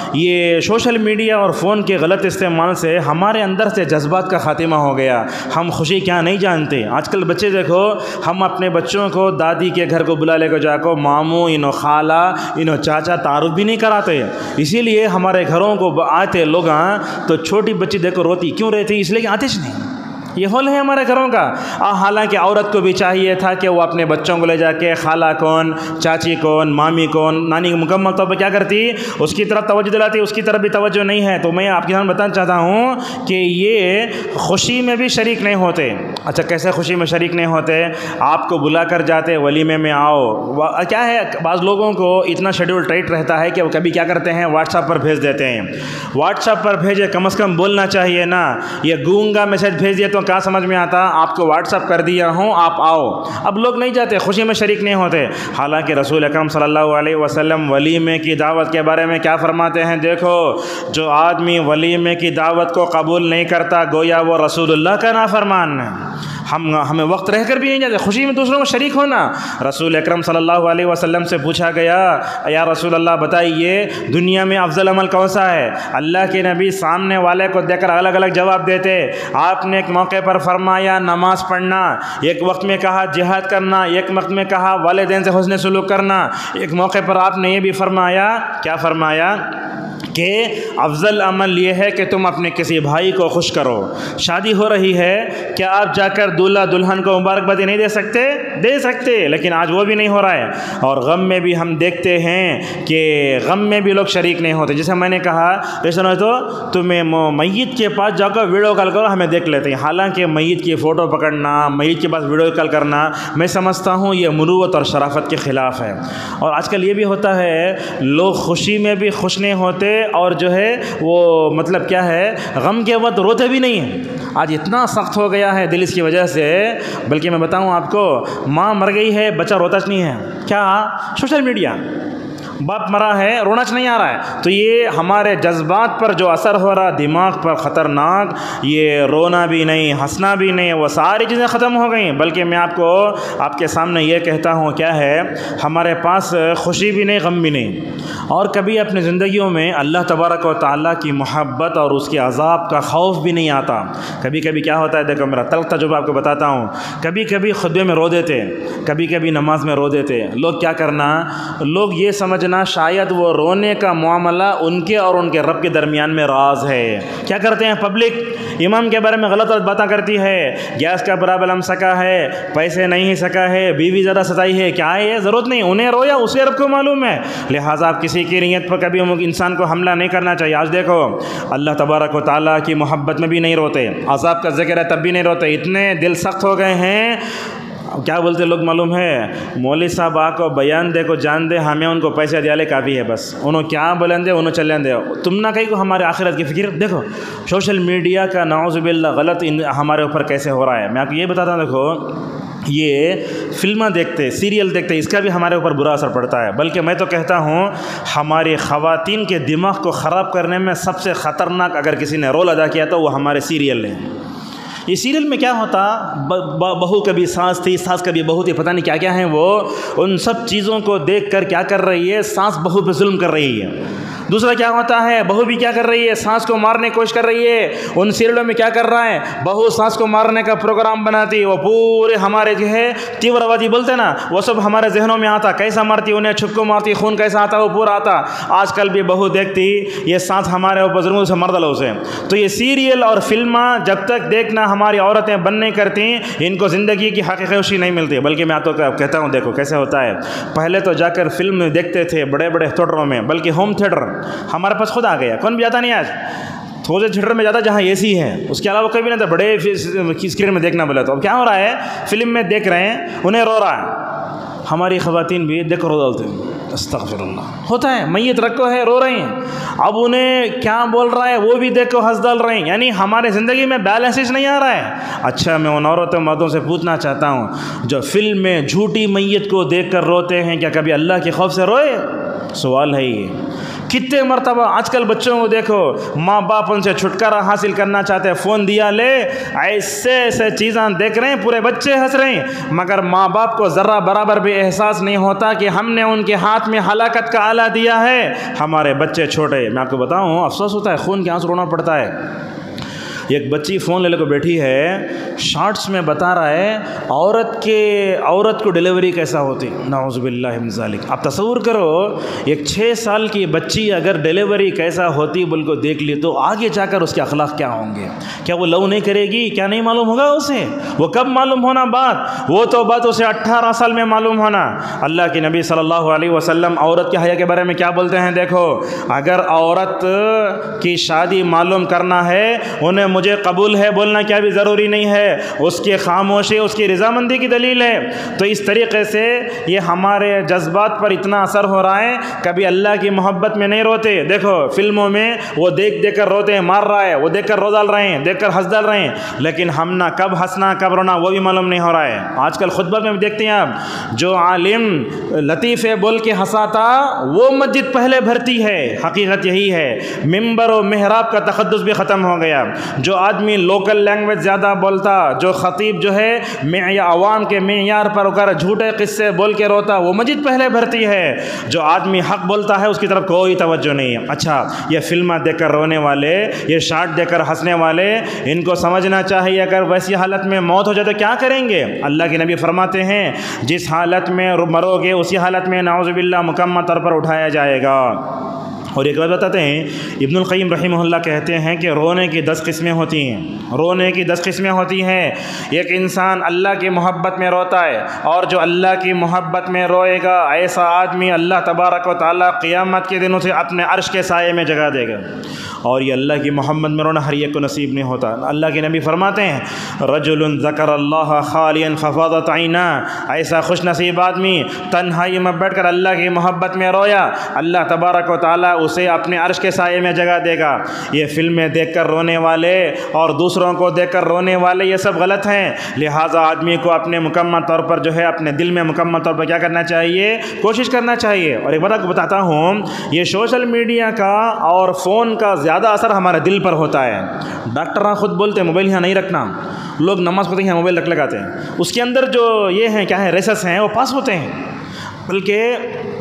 یہ سوشل میڈیا اور فون کے غلط استعمال سے ہمارے اندر سے جذبات کا خاتمہ ہو گیا. ہم خوشی کیا نہیں جانتے. آج کل بچے دیکھو، ہم اپنے بچوں کو دادی کے گھر کو بلا لے کو جا کو ماموں، انہوں خالہ، انہوں چاچا تعارف بھی نہیں کراتے. اسی لیے ہمارے گھروں کو آتے لوگ ہاں تو چھوٹی بچی دیکھو روتی کیوں رہتی، اس لیے کہ آتش نہیں. یہ حال ہے ہمارے گھروں کا. حالانکہ عورت کو بھی چاہیے تھا کہ وہ اپنے بچوں کو لے جا کے خالہ کون، چاچی کون، مامی کون، نانی مکمل طور پہ کیا کرتی، اس کی طرف توجہ دلاتی. اس کی طرف بھی توجہ نہیں ہے. تو میں آپ کے سامنے بتانا چاہتا ہوں کہ یہ خوشی میں بھی شریک نہیں ہوتے. اچھا کیسے خوشی میں شریک نہیں ہوتے؟ آپ کو بلا کر جاتے ولیمے میں آؤ. کیا ہے بعض لوگوں کو اتنا شیڈول ٹائٹ رہتا ہے کہ وہ کبھی کیا کرتے ہیں، واٹس ایپ پر بھیج دیتے ہیں. واٹس ایپ پر بھیجے، کم از کم بولنا چاہیے نا. یہ گونگا میسج بھیج دیے تو کیا سمجھ میں آتا، آپ کو واٹس ایپ کر دیا ہوں آپ آؤ. اب لوگ نہیں جاتے، خوشی میں شریک نہیں ہوتے. حالانکہ رسول اکرم صلی اللہ علیہ وسلم ولیمے کی دعوت کے بارے میں کیا فرماتے ہیں؟ دیکھو جو آدمی ولیمے کی دعوت کو قبول نہیں کرتا گویا وہ رسول اللہ کا نافرمان ہے. ہم ہمیں وقت رہ کر بھی نہیں جاتے خوشی میں دوسروں کو شریک ہونا. رسول اکرم صلی اللہ علیہ وسلم سے پوچھا گیا، یا رسول اللہ بتائیے دنیا میں افضل عمل کون سا ہے؟ اللہ کے نبی سامنے والے کو دیکھ کر الگ الگ جواب دیتے. آپ نے ایک موقع پر فرمایا نماز پڑھنا، ایک وقت میں کہا جہاد کرنا، ایک وقت میں کہا والدین سے حسن سلوک کرنا، ایک موقع پر آپ نے یہ بھی فرمایا، کیا فرمایا کہ افضل عمل یہ ہے کہ تم اپنے کسی بھائی کو خوش کرو. شادی ہو رہی ہے، کیا آپ جا کر دولہا دلہن کو مبارکبادی نہیں دے سکتے؟ دے سکتے، لیکن آج وہ بھی نہیں ہو رہا ہے. اور غم میں بھی ہم دیکھتے ہیں کہ غم میں بھی لوگ شریک نہیں ہوتے. جیسے میں نے کہا ایسا نہیں تو تمہیں میت کے پاس جا کر ویڈیو کال کرو، ہمیں دیکھ لیتے ہیں. حالانکہ میت کی فوٹو پکڑنا، میت کے پاس ویڈیو کال کرنا، میں سمجھتا ہوں یہ مروت اور شرافت کے خلاف ہے. اور آج کل یہ بھی ہوتا ہے لوگ خوشی میں بھی خوش نہیں ہوتے اور جو ہے وہ مطلب کیا ہے غم کے وقت روتے بھی نہیں ہیں. آج اتنا سخت ہو گیا ہے دل اس کی وجہ سے. بلکہ میں بتاؤں آپ کو، ماں مر گئی ہے بچہ روتا نہیں ہے. کیا؟ Social media. باپ مرا ہے رونا نہیں آ رہا ہے. تو یہ ہمارے جذبات پر جو اثر ہو رہا دماغ پر خطرناک، یہ رونا بھی نہیں، ہنسنا بھی نہیں، وہ ساری چیزیں ختم ہو گئیں. بلکہ میں آپ کو آپ کے سامنے یہ کہتا ہوں کیا ہے، ہمارے پاس خوشی بھی نہیں، غم بھی نہیں. اور کبھی اپنی زندگیوں میں اللہ تبارک و تعالیٰ کی محبت اور اس کے عذاب کا خوف بھی نہیں آتا. کبھی کبھی کیا ہوتا ہے، دیکھو میرا تلخ تجربہ آپ کو بتاتا ہوں. کبھی کبھی خطبے میں رو دیتے، کبھی کبھی نماز میں رو دیتے. لوگ کیا کرنا، لوگ یہ سمجھنا شاید وہ رونے کا معاملہ ان کے اور ان کے رب کے درمیان میں راز ہے. کیا کرتے ہیں پبلک امام کے بارے میں غلط باتیں کرتی ہے، گیس کا پرابلم سکا ہے، پیسے نہیں سکا ہے، بیوی زیادہ ستائی ہے. کیا ہے یہ؟ ضرورت نہیں، انہیں رویا اسے رب کو معلوم ہے. لہٰذا آپ کسی کی نیت پر کبھی انسان کو حملہ نہیں کرنا چاہیے. آج دیکھو اللہ تبارک و تعالیٰ کی محبت میں بھی نہیں روتے، عذاب کا ذکر ہے تب بھی نہیں روتے. اتنے دل سخت ہو گئے ہیں. کیا بولتے لوگ معلوم ہے؟ مولوی صاحب آ کو بیان دے کو جان دے ہمیں ان کو پیسے دیا لے کافی ہے، بس انہوں کیا بولیں دے انہوں چلیں دے، تم نہ کہیں کو ہمارے آخرت کی فکر۔ دیکھو سوشل میڈیا کا نعوذ باللہ غلط ہمارے اوپر کیسے ہو رہا ہے۔ میں آپ کو یہ بتاتا ہوں، دیکھو یہ فلمیں دیکھتے سیریل دیکھتے اس کا بھی ہمارے اوپر برا اثر پڑتا ہے، بلکہ میں تو کہتا ہوں ہماری خواتین کے دماغ کو خراب کرنے میں سب سے خطرناک اگر کسی نے رول ادا کیا تو وہ ہمارے سیریل ہیں۔ یہ سیریل میں کیا ہوتا، بہو کبھی ساس تھی، ساس کبھی بہو تھی، پتہ نہیں کیا کیا ہیں وہ، ان سب چیزوں کو دیکھ کر کیا کر رہی ہے، ساس بہو پہ ظلم کر رہی ہے۔ دوسرا کیا ہوتا ہے، بہو بھی کیا کر رہی ہے، ساس کو مارنے کی کوشش کر رہی ہے۔ ان سیریلوں میں کیا کر رہا ہے، بہو ساس کو مارنے کا پروگرام بناتی، وہ پورے ہمارے جو ہے تیوروادی بولتے نا، وہ سب ہمارے ذہنوں میں آتا، کیسا مارتی انہیں، چھپ کو مارتی، خون کیسا آتا وہ پورا آتا۔ آج کل بھی بہو دیکھتی یہ ساس ہمارے اوپر ظلم سے مر ڈالو اسے۔ تو یہ سیریل اور فلمیں جب تک دیکھنا ہماری عورتیں بند نہیں کرتی، ان کو زندگی کی حقیقی خوشی نہیں ملتی۔ بلکہ میں تو کہتا ہوں دیکھو کیسے ہوتا ہے، پہلے تو جا کر فلم دیکھتے تھے بڑے بڑے تھیٹروں میں، بلکہ ہوم تھیٹر ہمارے پاس خود آ گیا، کون بھی جاتا نہیں آج، تھوڑے تھیٹر میں جاتا جہاں اے سی ہے، اس کے علاوہ کوئی بھی نہیں تھا، بڑے اسکرین میں دیکھنا بولا۔ تو اب کیا ہو رہا ہے، فلم میں دیکھ رہے ہیں انہیں رو رہا ہے، ہماری خواتین بھی دیکھ کر رو ڈالتے ہیں، استغفر اللہ ہوتا ہے، میت رکھو ہے رو رہی ہیں، اب انہیں کیا بول رہا ہے وہ بھی دیکھ کر ہنس ڈال رہے ہیں، یعنی ہمارے زندگی میں بیلنس نہیں آ رہا ہے۔ اچھا میں ان عورتوں مردوں سے پوچھنا چاہتا ہوں جو فلم میں جھوٹی میت کو دیکھ کر روتے ہیں، کیا کبھی اللہ کے خوف سے روئے؟ سوال ہے یہ۔ کتنے مرتبہ آج کل بچوں کو دیکھو، ماں باپ ان سے چھٹکارا حاصل کرنا چاہتے ہیں، فون دیا لے، ایسے ایسے چیزاں دیکھ رہے ہیں، پورے بچے ہنس رہے ہیں، مگر ماں باپ کو ذرہ برابر بھی احساس نہیں ہوتا کہ ہم نے ان کے ہاتھ میں ہلاکت کا آلہ دیا ہے، ہمارے بچے چھوٹے۔ میں آپ کو بتاؤں افسوس ہوتا ہے، خون کے آنسو رونا پڑتا ہے۔ ایک بچی فون لے لے کو بیٹھی ہے، شارٹس میں بتا رہا ہے عورت کے عورت کو ڈیلیوری کیسا ہوتی، نعوذ باللہ من ذالک۔ آپ تصور کرو ایک چھ سال کی بچی اگر ڈیلیوری کیسا ہوتی بول کو دیکھ لی تو آگے جا کر اس کے اخلاق کیا ہوں گے، کیا وہ لو نہیں کرے گی، کیا نہیں معلوم ہوگا اسے، وہ کب معلوم ہونا بات، وہ تو بات اسے اٹھارہ سال میں معلوم ہونا۔ اللہ کے نبی صلی اللہ علیہ وسلم عورت کے حیا کے بارے میں کیا بولتے ہیں، دیکھو اگر عورت کی شادی معلوم کرنا ہے انہیں مجھے قبول ہے بولنا کیا بھی ضروری نہیں ہے، اس کی خاموشی اس کی رضامندی کی دلیل ہے۔ تو اس طریقے سے یہ ہمارے جذبات پر اتنا اثر ہو رہا ہے، کبھی اللہ کی محبت میں نہیں روتے۔ دیکھو فلموں میں وہ دیکھ دیکھ کر روتے ہیں، مار رہا ہے، وہ دیکھ کر رو ڈال رہے ہیں، دیکھ کر ہنس ڈال رہے ہیں، لیکن ہم نہ کب ہنسنا کب رونا وہ بھی معلوم نہیں ہو رہا ہے۔ آج کل خطبہ میں دیکھتے ہیں آپ جو عالم لطیفے بول کے ہنساتا وہ مسجد پہلے بھرتی ہے، حقیقت یہی ہے۔ ممبر و محراب کا تقدس بھی ختم ہو گیا، جو آدمی لوکل لینگویج زیادہ بولتا، جو خطیب جو ہے عوام کے معیار پر اگر جھوٹے قصے بول کے روتا وہ مسجد پہلے بھرتی ہے، جو آدمی حق بولتا ہے اس کی طرف کوئی توجہ نہیں ہے۔ اچھا یہ فلمیں دیکھ کر رونے والے، یہ شارٹ دیکھ کر ہنسنے والے، ان کو سمجھنا چاہیے اگر ویسی حالت میں موت ہو جائے تو کیا کریں گے۔ اللہ کے نبی فرماتے ہیں جس حالت میں مرو گے اسی حالت میں نعوذ باللہ مکمل طور پر اٹھایا جائے گا۔ اور ایک بات بتاتے ہیں ابن القیم رحمہ اللہ کہتے ہیں کہ رونے کی دس قسمیں ہوتی ہیں، رونے کی دس قسمیں ہوتی ہیں۔ ایک انسان اللہ کی محبت میں روتا ہے، اور جو اللہ کی محبت میں روئے گا ایسا آدمی اللہ تبارک و تعالیٰ قیامت کے دن اسے اپنے عرش کے سائے میں جگہ دے گا۔ اور یہ اللہ کی محبت میں رونا ہر ایک کو نصیب نہیں ہوتا۔ اللہ کے نبی فرماتے ہیں رجل ذکر اللہ خالیا ففاضت عیناہ، ایسا خوش نصیب آدمی تنہائی میں بیٹھ کر اللہ کی محبت میں رویا، اللہ تبارک و تعالیٰ اسے اپنے عرش کے سائے میں جگہ دے گا۔ یہ فلمیں دیکھ کر رونے والے اور دوسروں کو دیکھ کر رونے والے یہ سب غلط ہیں، لہٰذا آدمی کو اپنے مکمل طور پر جو ہے اپنے دل میں مکمل طور پر کیا کرنا چاہیے، کوشش کرنا چاہیے۔ اور ایک بات آپ کو بتاتا ہوں، یہ سوشل میڈیا کا اور فون کا زیادہ اثر ہمارے دل پر ہوتا ہے۔ ڈاکٹر خود بولتے ہیں موبائل یہاں نہیں رکھنا، لوگ نماز پڑھتے ہیں موبائل رکھ لگاتے ہیں، اس کے اندر جو یہ ہیں کیا ہے ریسس ہیں وہ پاس ہوتے ہیں، بلکہ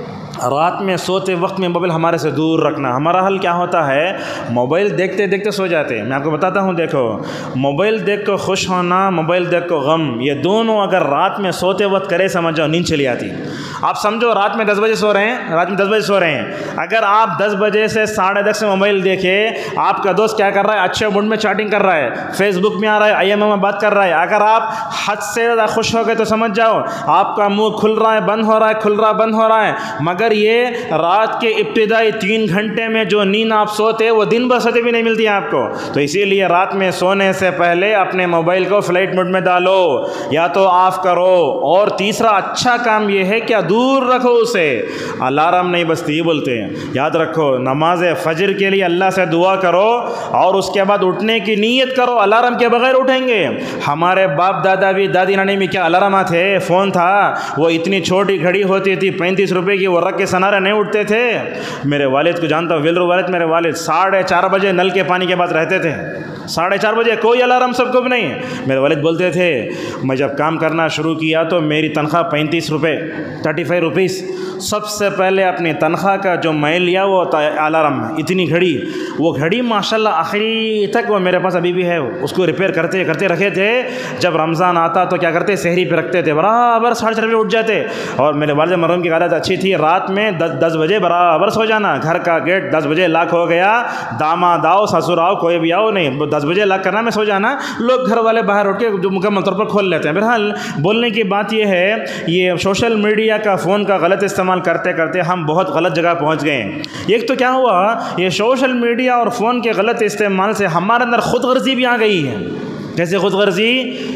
رات میں سوتے وقت میں موبائل ہمارے سے دور رکھنا۔ ہمارا حل کیا ہوتا ہے، موبائل دیکھتے دیکھتے سو جاتے ہیں۔ میں آپ کو بتاتا ہوں دیکھو موبائل دیکھ کو خوش ہونا، موبائل دیکھ کو غم، یہ دونوں اگر رات میں سوتے وقت کرے سمجھو نیند چلی آتی۔ آپ سمجھو رات میں دس بجے سو رہے ہیں، رات میں دس بجے سو رہے ہیں، اگر آپ دس بجے سے ساڑھے دس سے موبائل دیکھے، آپ کا دوست کیا کر رہا ہے، اچھے موڈ میں چیٹنگ کر رہا ہے، فیس بک میں آ رہا ہے، آئی ایم او میں بات کر رہا ہے، اگر آپ حد سے زیادہ خوش ہو گئے تو سمجھ جاؤ آپ کا منہ کھل رہا ہے بند ہو رہا ہے، کھل رہا بند ہو رہا ہے، مگر اگر یہ رات کے ابتدائی تین گھنٹے میں جو نیند آپ سوتے وہ دن بھر سوتے بھی نہیں ملتی آپ کو، تو اسی لیے رات میں سونے سے پہلے اپنے موبائل کو فلائٹ موڈ میں ڈالو یا تو آف کرو، اور تیسرا اچھا کام یہ ہے کہ دور رکھو اسے، الارم نہیں بستی یہ بولتے ہیں، یاد رکھو نماز فجر کے لیے اللہ سے دعا کرو اور اس کے بعد اٹھنے کی نیت کرو، الارم کے بغیر اٹھیں گے۔ ہمارے باپ دادا بھی دادی نانی میں کیا الارم تھے، فون تھا، وہ اتنی چھوٹی گھڑی ہوتی تھی پینتیس روپے کی، وہ رکھ کے سنارے نہیں اٹھتے تھے۔ میرے والد کو جانتا ہوں، ویلر والد میرے والد ساڑھے چار بجے نل کے پانی کے بعد رہتے تھے، ساڑھے چار بجے کوئی الارم سب کو بھی نہیں۔ میرے والد بولتے تھے میں جب کام کرنا شروع کیا تو میری تنخواہ پینتیس روپے تھرٹی فائیو روپیز، سب سے پہلے اپنی تنخواہ کا جو میں لیا وہ الارم، اتنی گھڑی، وہ گھڑی ماشاءاللہ آخری تک وہ میرے پاس ابھی بھی ہے، اس کو ریپیئر کرتے کرتے رکھے تھے۔ جب رمضان آتا تو کیا کرتے، سحری پہ رکھتے تھے، برابر ساڑھے چار بجے اٹھ جاتے۔ اور میرے والد مرحوم کی عادت اچھی تھی، رات میں دس دس بجے برابر سو جانا، گھر کا گیٹ دس بجے لاک ہو گیا، داماد آؤ سسر آؤ کوئی بھی آؤ نہیں، دس بجے لاک کرنا میں سو جانا، لوگ گھر والے باہر اٹھ کے جو مکمل طور پر کھول لیتے ہیں۔ بہرحال بولنے کی بات یہ ہے، یہ سوشل میڈیا کا فون کا غلط استعمال کرتے کرتے ہم بہت غلط جگہ پہنچ گئے ہیں۔ ایک تو کیا ہوا، یہ سوشل میڈیا اور فون کے غلط استعمال سے ہمارے اندر خود غرضی بھی آ گئی ہے۔ کیسے خود غرضی؟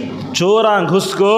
چوراں گھس کو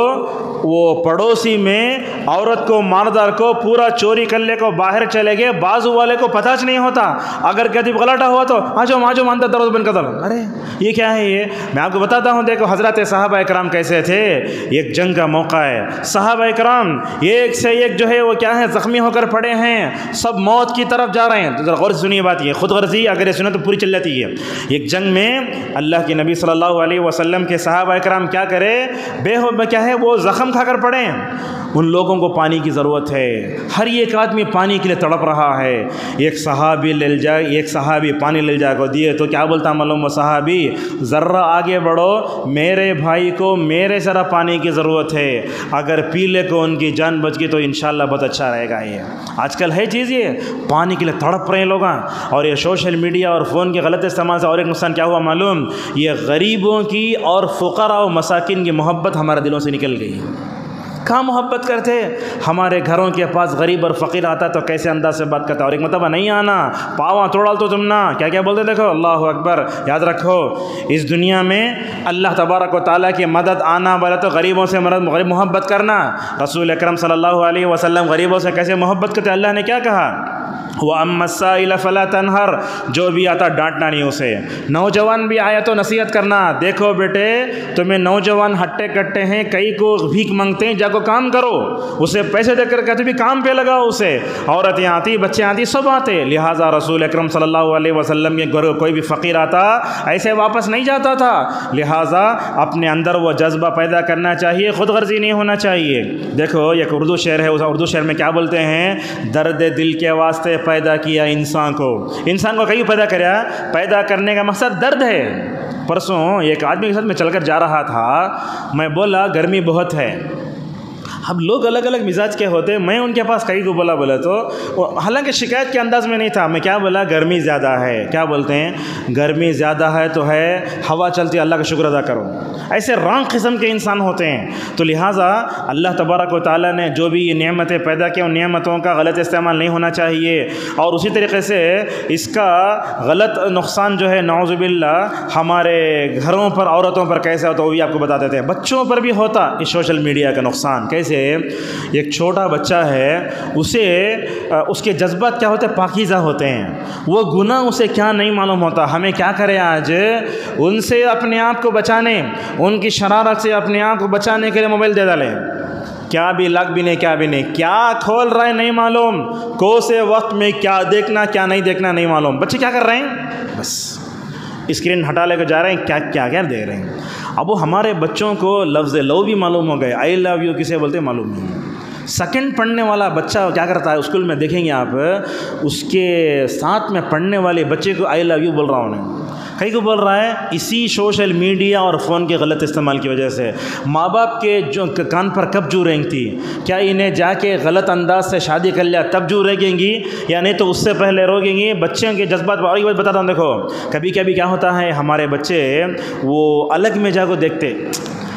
وہ پڑوسی میں عورت کو ماردار کو پورا چوری کر لے کو باہر چلے گئے، بازو والے کو پتہ چ نہیں ہوتا، اگر کدی غلطا ہوا تو آجو آجو مانتا دروازہ بند کر دو، ارے یہ کیا ہے یہ؟ میں آپ کو بتاتا ہوں، دیکھو حضرت صحابہ اکرام کیسے تھے۔ ایک جنگ کا موقع ہے، صحابہ اکرام ایک سے ایک جو ہے وہ کیا ہے زخمی ہو کر پڑے ہیں، سب موت کی طرف جا رہے ہیں۔ ذرا غور سے سنیے بات، یہ خود غرضی اگر یہ سنیں تو پوری چل جاتی ہے۔ ایک جنگ میں اللہ کے نبی صلی اللہ علیہ وسلم کے صحابہ اکرام کیا کرے، بے ہو کیا ہے وہ زخم کھا کر پڑے ہیں، ان لوگوں کو پانی کی ضرورت ہے، ہر ایک آدمی پانی کے لیے تڑپ رہا ہے۔ ایک صحابی لے جائے ایک صحابی پانی لے جا کو دیے تو کیا بولتا معلوم، وہ صحابی ذرا آگے بڑھو، میرے بھائی کو میرے ذرا پانی کی ضرورت ہے، اگر پی لے کو ان کی جان بچ گئی تو انشاءاللہ بہت اچھا رہے گا۔ یہ آج کل ہے چیز، یہ پانی کے لیے تڑپ رہے ہیں لوگ۔ اور یہ سوشل میڈیا اور فون کے غلط استعمال سے اور ایک نقصان کیا ہوا معلوم، یہ غریبوں کی اور فقراء و مساکین کی محبت ہمارے دلوں سے نکل گئی۔ کہاں محبت کرتے، ہمارے گھروں کے پاس غریب اور فقیر آتا تو کیسے انداز سے بات کرتا، اور ایک مرتبہ نہیں آنا پاواں توڑا تو تم نہ کیا کیا بولتے، دیکھو اللہ اکبر۔ یاد رکھو اس دنیا میں اللہ تبارک و تعالیٰ کی مدد آنا والا تو غریبوں سے مدد غریب محبت کرنا۔ رسول اکرم صلی اللہ علیہ وسلم غریبوں سے کیسے محبت کرتے، اللہ نے کیا کہا، وَأَمَّا السَّائِلَ فَلَا تَنْهَرْ، جو بھی آتا ڈانٹنا نہیں اسے۔ نوجوان بھی آیا تو نصیحت کرنا، دیکھو بیٹے تمہیں نوجوان ہٹے کٹے ہیں، کئی کو بھیک مانگتے ہیں، جا کو کام کرو، اسے پیسے دے کر کہتے بھی کام پہ لگاؤ اسے، عورتیں آتی بچے آتی سب آتے۔ لہٰذا رسول اکرم صلی اللہ علیہ وسلم کے گھر کوئی بھی فقیر آتا ایسے واپس نہیں جاتا تھا۔ لہٰذا اپنے اندر وہ جذبہ پیدا کرنا چاہیے، خود غرضی نہیں ہونا چاہیے۔ دیکھو ایک اردو شعر ہے، اس اردو شعر میں کیا بولتے ہیں، درد دل کے واسطے پیدا کیا انسان کو، انسان کو کہیں پیدا کریا، پیدا کرنے کا مقصد درد ہے۔ پرسوں ایک آدمی کے ساتھ میں چل کر جا رہا تھا، میں بولا گرمی بہت ہے، اب لوگ الگ الگ مزاج کے ہوتے، میں ان کے پاس کئی کو بولا بولا تو حالانکہ شکایت کے انداز میں نہیں تھا، میں کیا بولا گرمی زیادہ ہے، کیا بولتے ہیں گرمی زیادہ ہے تو ہے، ہوا چلتی اللہ کا شکر ادا کرو، ایسے رانگ قسم کے انسان ہوتے ہیں۔ تو لہٰذا اللہ تبارک و تعالیٰ نے جو بھی یہ نعمتیں پیدا کی ان نعمتوں کا غلط استعمال نہیں ہونا چاہیے، اور اسی طریقے سے اس کا غلط نقصان جو ہے نعوذ باللہ ہمارے گھروں پر عورتوں پر کیسے ہوتا وہ بھی آپ کو بتا دیتے ہیں، بچوں پر بھی ہوتا اس سوشل میڈیا کا نقصان۔ کیسے؟ ایک چھوٹا بچہ ہے، اسے اس کے جذبات کیا ہوتے ہیں، پاکیزہ ہوتے ہیں، وہ گناہ اسے کیا نہیں معلوم ہوتا۔ ہمیں کیا کرے آج، ان سے اپنے آپ کو بچانے، ان کی شرارت سے اپنے آپ کو بچانے کے لیے موبائل دے ڈالیں، کیا بھی لگ بھی نہیں، کیا بھی نہیں، کیا کھول رہے ہیں نہیں معلوم، کو سے وقت میں کیا دیکھنا کیا نہیں دیکھنا نہیں معلوم۔ بچے کیا کر رہے ہیں، بس اسکرین ہٹا لے کے جا رہے ہیں، کیا کیا کیا دیکھ رہے ہیں۔ اب وہ ہمارے بچوں کو لفظ لو بھی معلوم ہو گئے، آئی لو یو کسے بولتے معلوم نہیں۔ سیکنڈ پڑھنے والا بچہ کیا کرتا ہے اسکول میں، دیکھیں گے آپ اس کے ساتھ میں پڑھنے والے بچے کو آئی لو یو بول رہا ہوں، کئی کو بول رہا ہے، اسی سوشل میڈیا اور فون کے غلط استعمال کی وجہ سے۔ ماں باپ کے جو کان پر کب جو رینگتی، کیا انہیں جا کے غلط انداز سے شادی کر لیا تب جو رینگیں گی، یا نہیں تو اس سے پہلے روکیں گی بچوں کے جذبات پر۔ اور ایک بات بتاتا ہوں، دیکھو کبھی کبھی کیا ہوتا ہے، ہمارے بچے وہ الگ میں جا کو دیکھتے،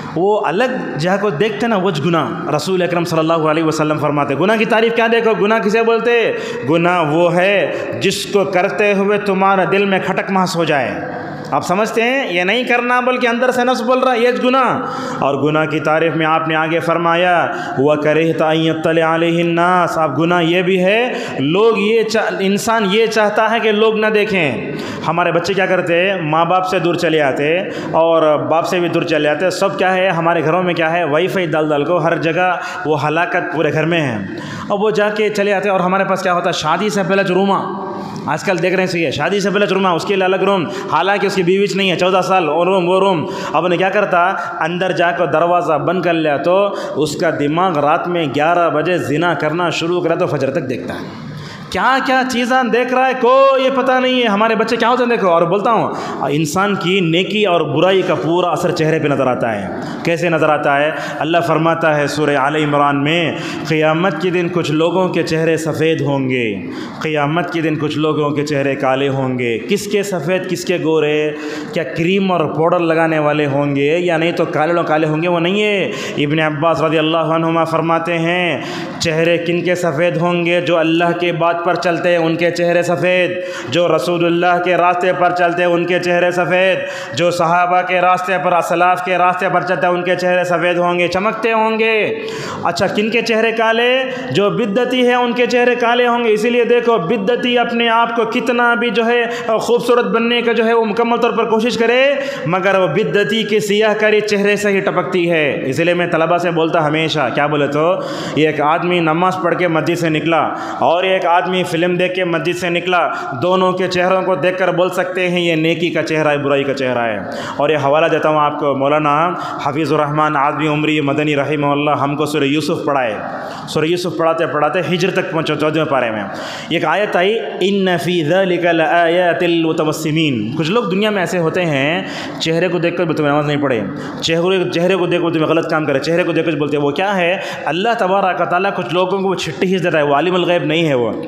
وہ الگ جہاں کو دیکھتے نا وجہ گناہ، رسول اکرم صلی اللہ علیہ وسلم فرماتے گناہ کی تعریف کیا دیکھو، گناہ کسے بولتے؟ گناہ وہ ہے جس کو کرتے ہوئے تمہارا دل میں کھٹک محسوس ہو جائے، آپ سمجھتے ہیں یہ نہیں کرنا بلکہ اندر سے نفس بول رہا ہے یہ گناہ۔ اور گناہ کی تعریف میں آپ نے آگے فرمایا وَكَرِهْتَ أَن يَطَّلِعَ عَلَيْهِ النَّاسُ، آپ گناہ یہ بھی ہے لوگ یہ چاہ انسان یہ چاہتا ہے کہ لوگ نہ دیکھیں۔ ہمارے بچے کیا کرتے ہیں، ماں باپ سے دور چلے آتے اور باپ سے بھی دور چلے آتے، سب کیا ہے ہمارے گھروں میں کیا ہے وائی فائی ڈال ڈال کو ہر جگہ وہ ہلاکت پورے گھر میں ہے، اور وہ جا کے چلے آتے اور ہمارے پاس کیا ہوتا ہے شادی سے پہلے چروما، آج کل دیکھ رہے ہیں صحیح شادی سے پہلے چروما، اس کے لیے الگ روم، حالانکہ اس کی بیوی نہیں ہے چودہ سال اور روم وہ روم، اب نے کیا کرتا اندر جا کر دروازہ بند کر لیا تو اس کا دماغ رات میں گیارہ بجے زنا کرنا شروع کرا تو فجر تک دیکھتا ہے، کیا کیا چیزاں دیکھ رہا ہے کوئی یہ پتہ نہیں ہے۔ ہمارے بچے کیا ہوتے ہیں دیکھو، اور بولتا ہوں انسان کی نیکی اور برائی کا پورا اثر چہرے پہ نظر آتا ہے، کیسے نظر آتا ہے؟ اللہ فرماتا ہے سورہ آل عمران میں قیامت کے دن کچھ لوگوں کے چہرے سفید ہوں گے، قیامت کے دن کچھ لوگوں کے چہرے کالے ہوں گے، کس کے سفید کس کے گورے؟ کیا کریم اور پاؤڈر لگانے والے ہوں گے یا نہیں تو کالے کالے ہوں گے؟ وہ نہیں ہے۔ ابن عباس رضی اللہ عنہما فرماتے ہیں چہرے کن کے سفید ہوں گے؟ جو اللہ کے بات پر چلتے ہیں ان کے چہرے سفید، جو رسول اللہ کے راستے پر چلتے ہیں ان کے چہرے سفید، جو صحابہ کے راستے پر اسلاف کے راستے پر چلتے ہیں ان کے چہرے سفید ہوں گے، چمکتے ہوں گے۔ اچھا کن کے چہرے کالے؟ جو بدعتی ہے ان کے چہرے کالے ہوں گے۔ اسی لیے دیکھو بدعتی اپنے آپ کو کتنا بھی جو ہے خوبصورت بننے کا جو ہے وہ مکمل طور پر کوشش کرے مگر وہ بدعتی کے سیاہ کاری چہرے سے ہی ٹپکتی ہے۔ اسی لیے میں طلبہ سے بولتا ہمیشہ کیا بولے تو ایک آدمی نماز پڑھ کے مسجد سے نکلا اور ایک آدمی فلم دیکھ کے مسجد سے نکلا، دونوں کے چہروں کو دیکھ کر بول سکتے ہیں یہ نیکی کا چہرہ ہے برائی کا چہرہ ہے۔ اور یہ حوالہ دیتا ہوں آپ کو، مولانا حفیظ الرحمن عازمی عمری مدنی رحمہ اللہ ہم کو سورہ یوسف پڑھائے، سورہ یوسف پڑھاتے پڑھاتے ہجر تک پہنچو چودھویں پارے میں ایک آیت آئی ان فی ذلک لآیات للمتوسمین۔ کچھ لوگ دنیا میں ایسے ہوتے ہیں چہرے کو دیکھ کر بھی تمہیں نماز نہیں پڑھے، چہرے چہرے کو دیکھ کر تمہیں غلط کام کرے، چہرے کو دیکھ کر بولتے ہیں وہ کیا ہے؟ اللہ تبارک و تعالیٰ کچھ لوگوں کو وہ چھٹی حص دیتا ہے، وہ عالم الغیب نہیں ہے۔ وہ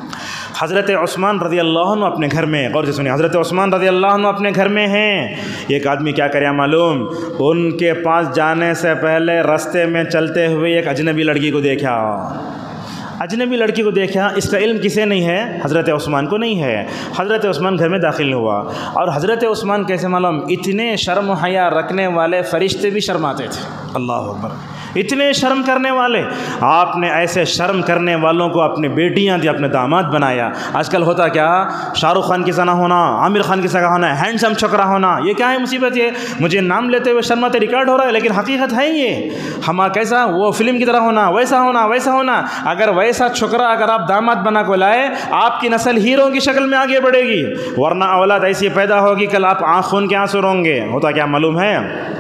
حضرت عثمان رضی اللہ عنہ اپنے گھر میں، غور سے سنیں، حضرت عثمان رضی اللہ عنہ اپنے گھر میں ہیں، ایک آدمی کیا کرے معلوم؟ ان کے پاس جانے سے پہلے راستے میں چلتے ہوئے ایک اجنبی لڑکی کو دیکھا، اجنبی لڑکی کو دیکھا، اس کا علم کسے نہیں ہے؟ حضرت عثمان کو نہیں ہے۔ حضرت عثمان گھر میں داخل ہوا اور حضرت عثمان کیسے معلوم؟ اتنے شرم و حیا رکھنے والے فرشتے بھی شرماتے تھے، اللہ اکبر، اتنے شرم کرنے والے۔ آپ نے ایسے شرم کرنے والوں کو اپنے بیٹیاں دی، اپنے داماد بنایا۔ آج کل ہوتا کیا؟ شاہ رخ خان کی سنا ہونا، عامر خان کی سگا ہونا، ہینڈسم چھوکرا ہونا، یہ کیا ہے مصیبت؟ یہ مجھے نام لیتے ہوئے شرماتے ریکارڈ ہو رہا ہے لیکن حقیقت ہے یہ ہما کیسا وہ فلم کی طرح ہونا، ویسا ہونا ویسا ہونا۔ اگر ویسا چھوکرا اگر آپ داماد بنا کو لائے آپ کی نسل ہیرو کی شکل میں آگے بڑھے گی، ورنہ اولاد ایسی پیدا ہوگی کل آپ آنکھ خون کے آنسو روں گے۔ ہوتا کیا معلوم ہے؟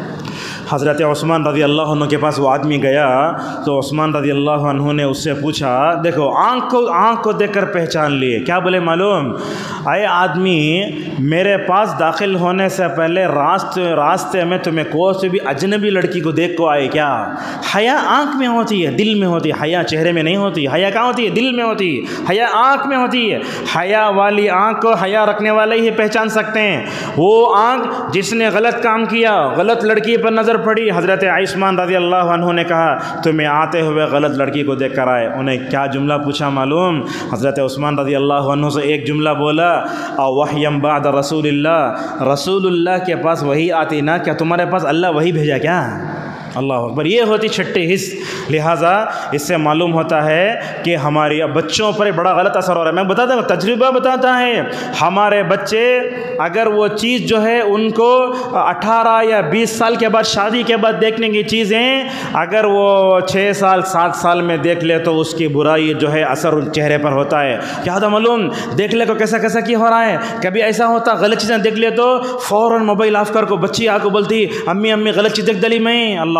حضرت عثمان رضی اللہ عنہ کے پاس وہ آدمی گیا تو عثمان رضی اللہ عنہ نے اس سے پوچھا، دیکھو آنکھ کو آنکھ کو دیکھ کر پہچان لیے، کیا بولے معلوم؟ اے آدمی میرے پاس داخل ہونے سے پہلے راستے راستے میں تمہیں کوئی سے بھی اجنبی لڑکی کو دیکھ کو آئے کیا؟ حیا آنکھ میں ہوتی ہے دل میں ہوتی ہے، حیا چہرے میں نہیں ہوتی، حیا کہاں ہوتی ہے؟ دل میں ہوتی ہے، حیا آنکھ میں ہوتی ہے۔ حیا والی آنکھ کو حیا رکھنے والے ہی پہچان سکتے ہیں۔ وہ آنکھ جس نے غلط کام کیا، غلط لڑکی پر نظر پڑی، حضرت عثمان رضی اللہ عنہ نے کہا تمہیں آتے ہوئے غلط لڑکی کو دیکھ کر آئے۔ انہیں کیا جملہ پوچھا معلوم؟ حضرت عثمان رضی اللہ عنہ سے ایک جملہ بولا، اوحیم بعد رسول اللہ، رسول اللہ کے پاس وہی آتی نا، کیا تمہارے پاس اللہ وہی بھیجا کیا؟ اللہ اکبر، یہ ہوتی چھٹی حص۔ لہٰذا اس سے معلوم ہوتا ہے کہ ہماری بچوں پر بڑا غلط اثر ہو رہا ہے۔ میں بتاتا ہوں، تجربہ بتاتا ہے، ہمارے بچے اگر وہ چیز جو ہے ان کو اٹھارہ یا بیس سال کے بعد شادی کے بعد دیکھنے کی چیزیں اگر وہ چھ سال سات سال میں دیکھ لے تو اس کی برائی جو ہے اثر چہرے پر ہوتا ہے۔ کیا ہوتا معلوم؟ دیکھ لے کو کیسا کیسا کیا ہو رہا ہے۔ کبھی ایسا ہوتا غلط چیزیں دیکھ لے تو فوراً موبائل آف کر کو بچی آ کو بولتی امی امی غلط چیز دیکھ دلی میں، اللہ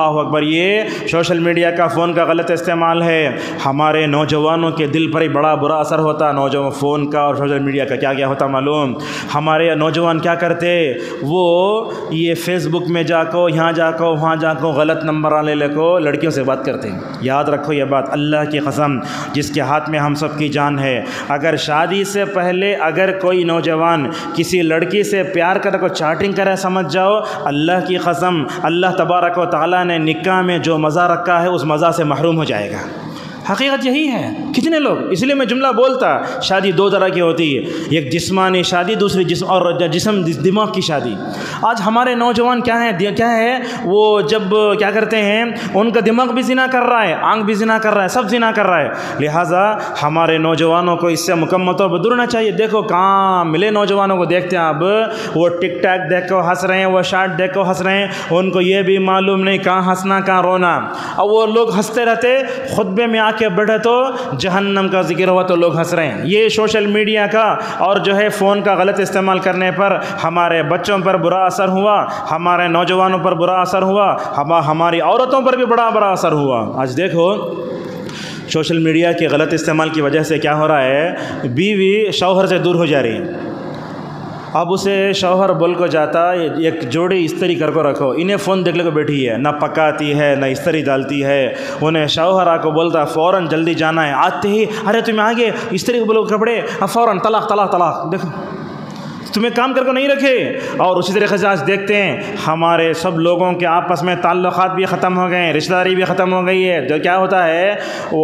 اللہ اکبر، یہ سوشل میڈیا کا فون کا غلط استعمال ہے، ہمارے نوجوانوں کے دل پر ہی بڑا برا اثر ہوتا ہے نوجوان فون کا اور سوشل میڈیا کا۔ کیا کیا ہوتا معلوم؟ ہمارے نوجوان کیا کرتے، وہ یہ فیس بک میں جا کو یہاں جا کو وہاں جا کو غلط نمبر والے لے کو لڑکیوں سے بات کرتے ہیں۔ یاد رکھو یہ بات، اللہ کی قسم جس کے ہاتھ میں ہم سب کی جان ہے، اگر شادی سے پہلے اگر کوئی نوجوان کسی لڑکی سے پیار کر کو چیٹنگ کرے، سمجھ جاؤ اللہ کی قسم اللہ تبارک و تعالیٰ نے نکاح میں جو مزہ رکھا ہے اس مزہ سے محروم ہو جائے گا۔ حقیقت یہی ہے۔ کتنے لوگ، اس لیے میں جملہ بولتا، شادی دو طرح کی ہوتی ہے، ایک جسمانی شادی، دوسری جسم اور جسم دماغ کی شادی۔ آج ہمارے نوجوان کیا ہیں کیا ہے وہ جب کیا کرتے ہیں، ان کا دماغ بھی زنا کر رہا ہے، آنکھ بھی زنا کر رہا ہے، سب زنا کر رہا ہے۔ لہٰذا ہمارے نوجوانوں کو اس سے مکمل طور پر دور ہونا چاہیے۔ دیکھو کہاں ملے نوجوانوں کو، دیکھتے ہیں اب وہ ٹک ٹاک دیکھ کو ہنس رہے ہیں، وہ شارٹ دیکھ کو ہنس رہے ہیں، ان کو یہ بھی معلوم نہیں کہاں ہنسنا کہاں رونا۔ اب وہ لوگ ہنستے رہتے، خطبے میں آ کے بیٹھے تو جہنم کا ذکر ہوا تو لوگ ہنس رہے ہیں۔ یہ سوشل میڈیا کا اور جو ہے فون کا غلط استعمال کرنے پر ہمارے بچوں پر برا اثر ہوا، ہمارے نوجوانوں پر برا اثر ہوا، ہماری عورتوں پر بھی بڑا برا اثر ہوا۔ آج دیکھو سوشل میڈیا کے غلط استعمال کی وجہ سے کیا ہو رہا ہے، بیوی شوہر سے دور ہو جا رہی ہے۔ اب اسے شوہر بول کو جاتا ایک جوڑی استری کر کو رکھو، انہیں فون دیکھ لے کو بیٹھی ہے، نہ پکاتی ہے نہ استری ڈالتی ہے۔ انہیں شوہر آ کو بولتا فوراً جلدی جانا ہے، آتے ہی ارے تمہیں آگے استری کو بولو کپڑے، اب فوراً طلاق طلاق طلاق۔ دیکھو تمہیں کام کر کو نہیں رکھے۔ اور اسی طریقے سے آج دیکھتے ہیں ہمارے سب لوگوں کے آپس میں تعلقات بھی ختم ہو گئے ہیں، رشتہ داری بھی ختم ہو گئی ہے۔ جو کیا ہوتا ہے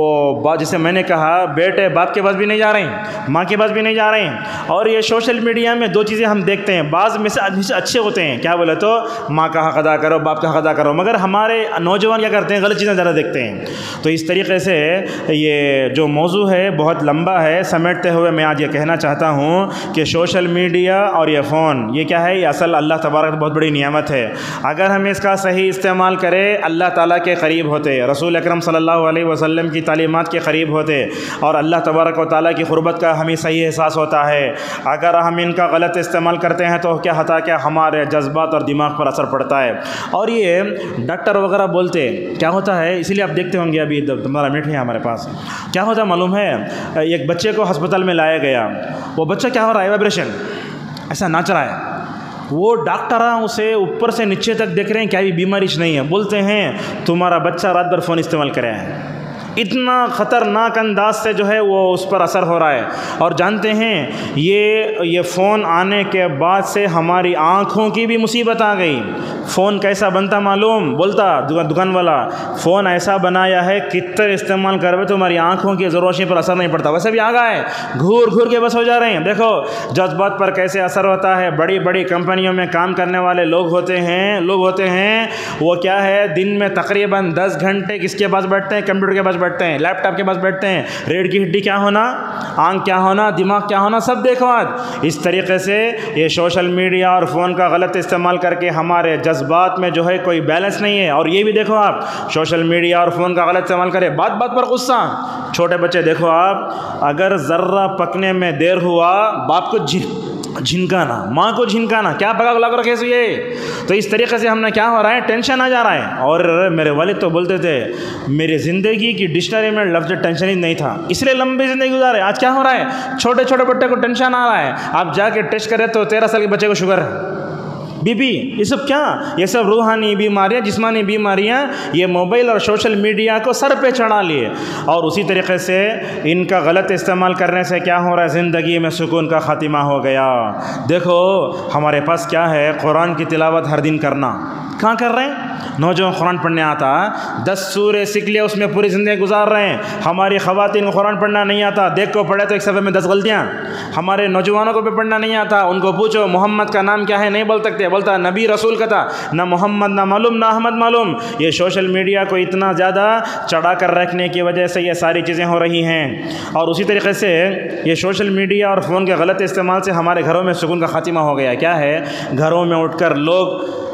وہ جیسے میں نے کہا بیٹے باپ کے پاس بھی نہیں جا رہے ہیں، ماں کے پاس بھی نہیں جا رہے ہیں۔ اور یہ سوشل میڈیا میں دو چیزیں ہم دیکھتے ہیں، بعض میں سے اچھے ہوتے ہیں، کیا بولے تو ماں کا حق ادا کرو باپ کا حق ادا کرو، مگر ہمارے نوجوان کیا کرتے ہیں، غلط چیزیں زیادہ دیکھتے ہیں۔ تو اس طریقے سے یہ جو موضوع ہے بہت لمبا ہے، سمیٹتے ہوئے میں آج یہ کہنا چاہتا ہوں کہ سوشل میڈیا اور یہ فون یہ کیا ہے، یہ اصل اللہ تبارک بہت بڑی نعمت ہے۔ اگر ہم اس کا صحیح استعمال کریں اللہ تعالیٰ کے قریب ہوتے، رسول اکرم صلی اللہ علیہ وسلم کی تعلیمات کے قریب ہوتے، اور اللہ تبارک و تعالیٰ کی قربت کا ہمیں صحیح احساس ہوتا ہے۔ اگر ہم ان کا غلط استعمال کرتے ہیں تو کیا ہوتا ہے کہ ہمارے جذبات اور دماغ پر اثر پڑتا ہے۔ اور یہ ڈاکٹر وغیرہ بولتے کیا ہوتا ہے، اسی لیے آپ دیکھتے ہوں گے ابھی تمہارا میٹ ہے ہمارے پاس، کیا ہوتا ہے معلوم ہے، ایک بچے کو ہسپتال میں لایا گیا، وہ بچہ کیا ہو رہا ہے، وائبریشن ایسا ناچ رہا ہے، وہ ڈاکٹر اسے اوپر سے نیچے تک دیکھ رہے ہیں کیا بھی بیماری نہیں ہے، بولتے ہیں تمہارا بچہ رات بھر فون استعمال کرے ہے۔ اتنا خطرناک انداز سے جو ہے وہ اس پر اثر ہو رہا ہے۔ اور جانتے ہیں یہ یہ فون آنے کے بعد سے ہماری آنکھوں کی بھی مصیبت آ گئی۔ فون کیسا بنتا معلوم، بولتا دکان والا فون ایسا بنایا ہے کتنے استعمال کروے تو ہماری آنکھوں کی روشنی پر اثر نہیں پڑتا، ویسے بھی آ گیا ہے، گھور گھور کے بس ہو جا رہے ہیں۔ دیکھو جذبات پر کیسے اثر ہوتا ہے۔ بڑی بڑی کمپنیوں میں کام کرنے والے لوگ ہوتے ہیں لوگ ہوتے ہیں وہ کیا ہے دن میں تقریباً دس گھنٹے کس کے پاس بیٹھتے ہیں، کمپیوٹر کے پاس بیٹھتے ہیں، لیپ ٹاپ کے پاس بیٹھتے ہیں، ریڑھ کی ہڈی کیا ہونا، آنکھ کیا ہونا، دماغ کیا ہونا، سب دیکھو آج۔ اس طریقے سے یہ سوشل میڈیا اور فون کا غلط استعمال کر کے ہمارے جذبات میں جو ہے کوئی بیلنس نہیں ہے۔ اور یہ بھی دیکھو آپ سوشل میڈیا اور فون کا غلط استعمال کرے، بات بات پر غصہ۔ چھوٹے بچے دیکھو آپ، اگر ذرہ پکنے میں دیر ہوا باپ کو جھنکانا، ماں کو جھنکانا، کیا پکا لگ رکھے سو یہ۔ تو اس طریقے سے ہم نے کیا ہو رہا ہے، ٹینشن آ جا رہا ہے۔ اور میرے والد تو بولتے تھے میری زندگی کی ڈکشنری میں لفظ ٹینشن ہی نہیں تھا، اس لیے لمبی زندگی گزارے۔ آج کیا ہو رہا ہے، چھوٹے چھوٹے بچے کو ٹینشن آ رہا ہے، آپ جا کے ٹیسٹ کرے تو تیرہ سال کے بچے کو شوگر ہے، بی پی، یہ سب کیا، یہ سب روحانی بیماریاں، جسمانی بیماریاں یہ موبائل اور سوشل میڈیا کو سر پہ چڑھا لیے۔ اور اسی طریقے سے ان کا غلط استعمال کرنے سے کیا ہو رہا ہے، زندگی میں سکون کا خاتمہ ہو گیا۔ دیکھو ہمارے پاس کیا ہے، قرآن کی تلاوت ہر دن کرنا، کہاں کر رہے ہیں، نوجوان قرآن پڑھنے آتا، دس سورے سیکھ لیا، اس میں پوری زندگی گزار رہے ہیں۔ ہماری خواتین کو قرآن پڑھنا نہیں آتا، دیکھ کو پڑھے تو ایک صفحے میں دس غلطیاں۔ ہمارے نوجوانوں کو بھی پڑھنا نہیں آتا، ان کو پوچھو محمد کا نام کیا ہے، نہیں بول سکتے، بولتا نبی رسول کا تھا، نہ محمد نہ معلوم نہ احمد معلوم۔ یہ سوشل میڈیا کو اتنا زیادہ چڑھا کر رکھنے کی وجہ سے یہ ساری چیزیں ہو رہی ہیں۔ اور اسی طریقے سے یہ سوشل میڈیا اور فون کے غلط استعمال سے ہمارے گھروں میں سکون کا خاتمہ ہو گیا۔ کیا ہے، گھروں میں اٹھ کر لوگ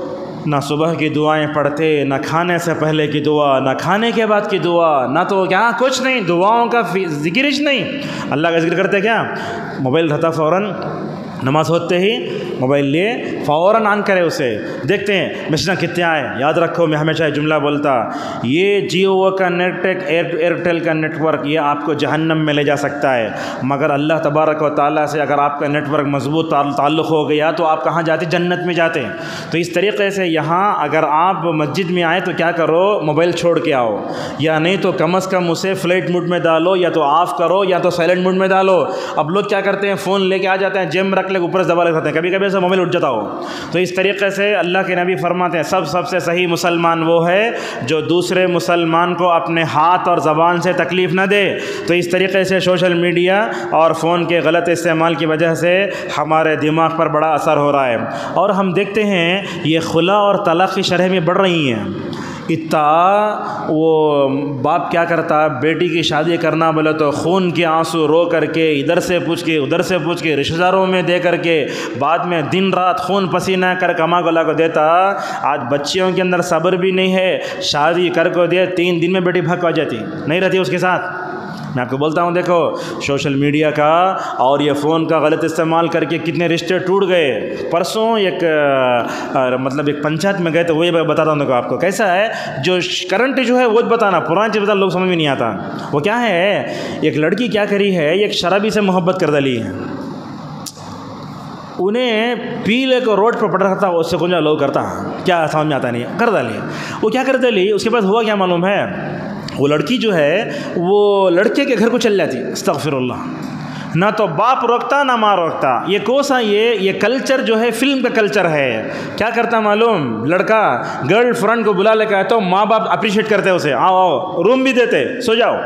نہ صبح کی دعائیں پڑھتے، نہ کھانے سے پہلے کی دعا، نہ کھانے کے بعد کی دعا، نہ تو کیا کچھ نہیں، دعاؤں کا ذکر ہی نہیں۔ اللہ کا ذکر کرتے کیا، موبائل رہتا فوراً نماز ہوتے ہی موبائل لیے فوراً آن کرے اسے، دیکھتے ہیں میسیج کتنے آئے. یاد رکھو میں ہمیشہ جملہ بولتا، یہ جیو کا نیٹ ایئرٹیل کا نیٹ ورک یہ آپ کو جہنم میں لے جا سکتا ہے، مگر اللہ تبارک و تعالیٰ سے اگر آپ کا نیٹ ورک مضبوط تعلق ہو گیا تو آپ کہاں جاتے؟ جنت میں جاتے ہیں. تو اس طریقے سے یہاں اگر آپ مسجد میں آئے تو کیا کرو؟ موبائل چھوڑ کے آؤ، یا نہیں تو کم از کم اسے فلائٹ موڈ میں ڈالو، یا تو آف کرو یا تو سائلنٹ موڈ میں ڈالو. اب لوگ کیا کرتے ہیں؟ فون لے کے آ جاتے ہیں، جیب میں رکھ لے کے اوپر دبا رکھتے ہیں، کبھی کبھی ایسا موبائل اٹھ جاتا ہو. تو اس طریقے سے اللہ کے نبی فرماتے ہیں سب سب سے صحیح مسلمان وہ ہے جو دوسرے مسلمان کو اپنے ہاتھ اور زبان سے تکلیف نہ دے. تو اس طریقے سے سوشل میڈیا اور فون کے غلط استعمال کی وجہ سے ہمارے دماغ پر بڑا اثر ہو رہا ہے، اور ہم دیکھتے ہیں یہ خلا اور طلاق کی شرح میں بڑھ رہی ہیں. اتنا وہ باپ کیا کرتا، بیٹی کی شادی کرنا بولے تو خون کے آنسو رو کر کے ادھر سے پوچھ کے ادھر سے پوچھ کے رشتہ داروں میں دے کر کے بعد میں دن رات خون پسینہ کر کما گلا کو دیتا. آج بچیوں کے اندر صبر بھی نہیں ہے، شادی کر کو دے تین دن میں بیٹی بھگ آ جاتی، نہیں رہتی اس کے ساتھ. میں آپ کو بولتا ہوں دیکھو سوشل میڈیا کا اور یہ فون کا غلط استعمال کر کے کتنے رشتے ٹوٹ گئے. پرسوں ایک مطلب ایک پنچایت میں گئے تو وہی بتاتا ہوں دیکھو آپ کو کیسا ہے. جو کرنٹ جو ہے وہ بتانا، پرانی چیز بتانا لوگ سمجھ میں نہیں آتا. وہ کیا ہے، ایک لڑکی کیا کری ہے، ایک شرابی سے محبت کر ڈالی ہے. انہیں پی لے کو روڈ پر پڑ رہا تھا، اس سے کچھ لوگ کرتا کیا سمجھ میں آتا نہیں، کر ڈالی. وہ کیا کر ڈالی، اس کے بعد ہوا کیا معلوم ہے، وہ لڑکی جو ہے وہ لڑکے کے گھر کو چل جاتی. استغفر اللہ. نہ تو باپ روکتا نہ ماں روکتا. یہ کوسا یہ یہ کلچر جو ہے فلم کا کلچر ہے. کیا کرتا معلوم، لڑکا گرل فرینڈ کو بلا لے کے آئے تو ماں باپ اپریشیٹ کرتے اسے، آؤ آؤ روم بھی دیتے، سو جاؤ،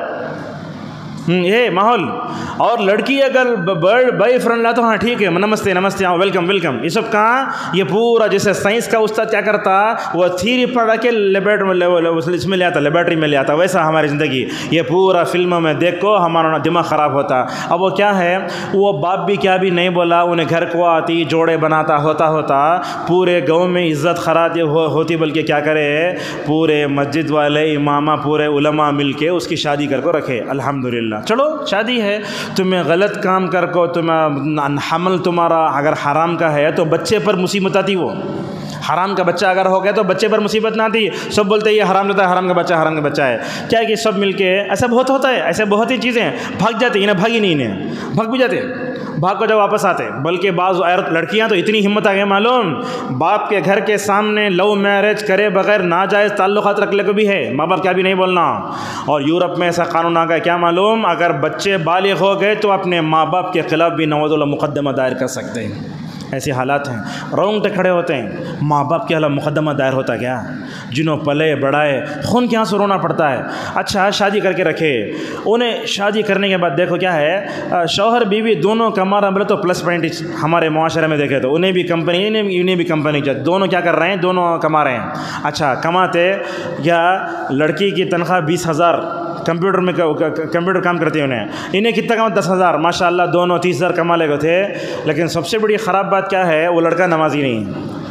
یہ ماحول. اور لڑکی اگر بائی فرینڈ لاتا ہاں ٹھیک ہے نمستے نمستے آؤ ویلکم ویلکم. یہ سب کہاں، یہ پورا جیسے سائنس کا استاد کیا کرتا، وہ تھیری پڑھا کے لیبارٹری اس میں لے آتا، لیبارٹری میں لے آتا. ویسا ہماری زندگی یہ پورا فلموں میں دیکھ کو ہمارا دماغ خراب ہوتا. اب وہ کیا ہے، وہ باپ بھی کیا بھی نہیں بولا، انہیں گھر کو آتی جوڑے بناتا ہوتا ہوتا پورے گاؤں میں عزت خراب ہوتی، بلکہ کیا کرے پورے مسجد والے امامہ پورے علماء مل کے اس کی شادی کر کو رکھے. الحمدللہ چلو شادی ہے، تمہیں غلط کام کر کو تمہیں حمل تمہارا اگر حرام کا ہے تو بچے پر مصیبت آتی. وہ حرام کا بچہ اگر ہو گیا تو بچے پر مصیبت نہ آتی. سب بولتے ہیں یہ حرام رہتا ہے، حرام کا بچہ حرام کا بچہ ہے. کیا کہ سب مل کے ایسا بہت ہوتا ہے، ایسے بہت ہی چیزیں بھاگ جاتی. انہیں بھاگی نہیں، انہیں بھاگ بھی جاتے، بھاگ کو جب واپس آتے. بلکہ بعض لڑکیاں تو اتنی ہمت آ گئی معلوم، باپ کے گھر کے سامنے لو میرج کرے بغیر ناجائز تعلقات رکھ لے کو بھی ہے، ماں باپ کیا بھی نہیں بولنا. اور یورپ میں ایسا قانون آ گیا کیا معلوم، اگر بچے بالغ ہو گئے تو اپنے ماں باپ کے خلاف بھی نعوذ باللہ مقدمہ دائر کر سکتے ہیں. ایسے حالات ہیں، رونگٹے کھڑے ہوتے ہیں. ماں باپ کے خلاف مقدمہ دائر ہوتا کیا، جنہوں پلے بڑھائے خون کے آنسو رونا پڑتا ہے. اچھا شادی کر کے رکھے، انہیں شادی کرنے کے بعد دیکھو کیا ہے، شوہر بیوی دونوں کمارا بولے تو پلس پوائنٹ ہمارے معاشرے میں دیکھے تو انہیں بھی کمپنی انہیں بھی کمپنی چاہیے، دونوں کیا کر رہے ہیں، دونوں کما رہے ہیں. اچھا کماتے یا لڑکی کی تنخواہ بیس ہزار کمپیوٹر میں کمپیوٹر کام کرتے ہیں، انہیں انہیں کتنا کما دس ہزار ماشاء اللہ دونوں تیس ہزار کما لے گئے تھے. لیکن سب سے بڑی خراب بات کیا ہے، وہ لڑکا نمازی نہیں.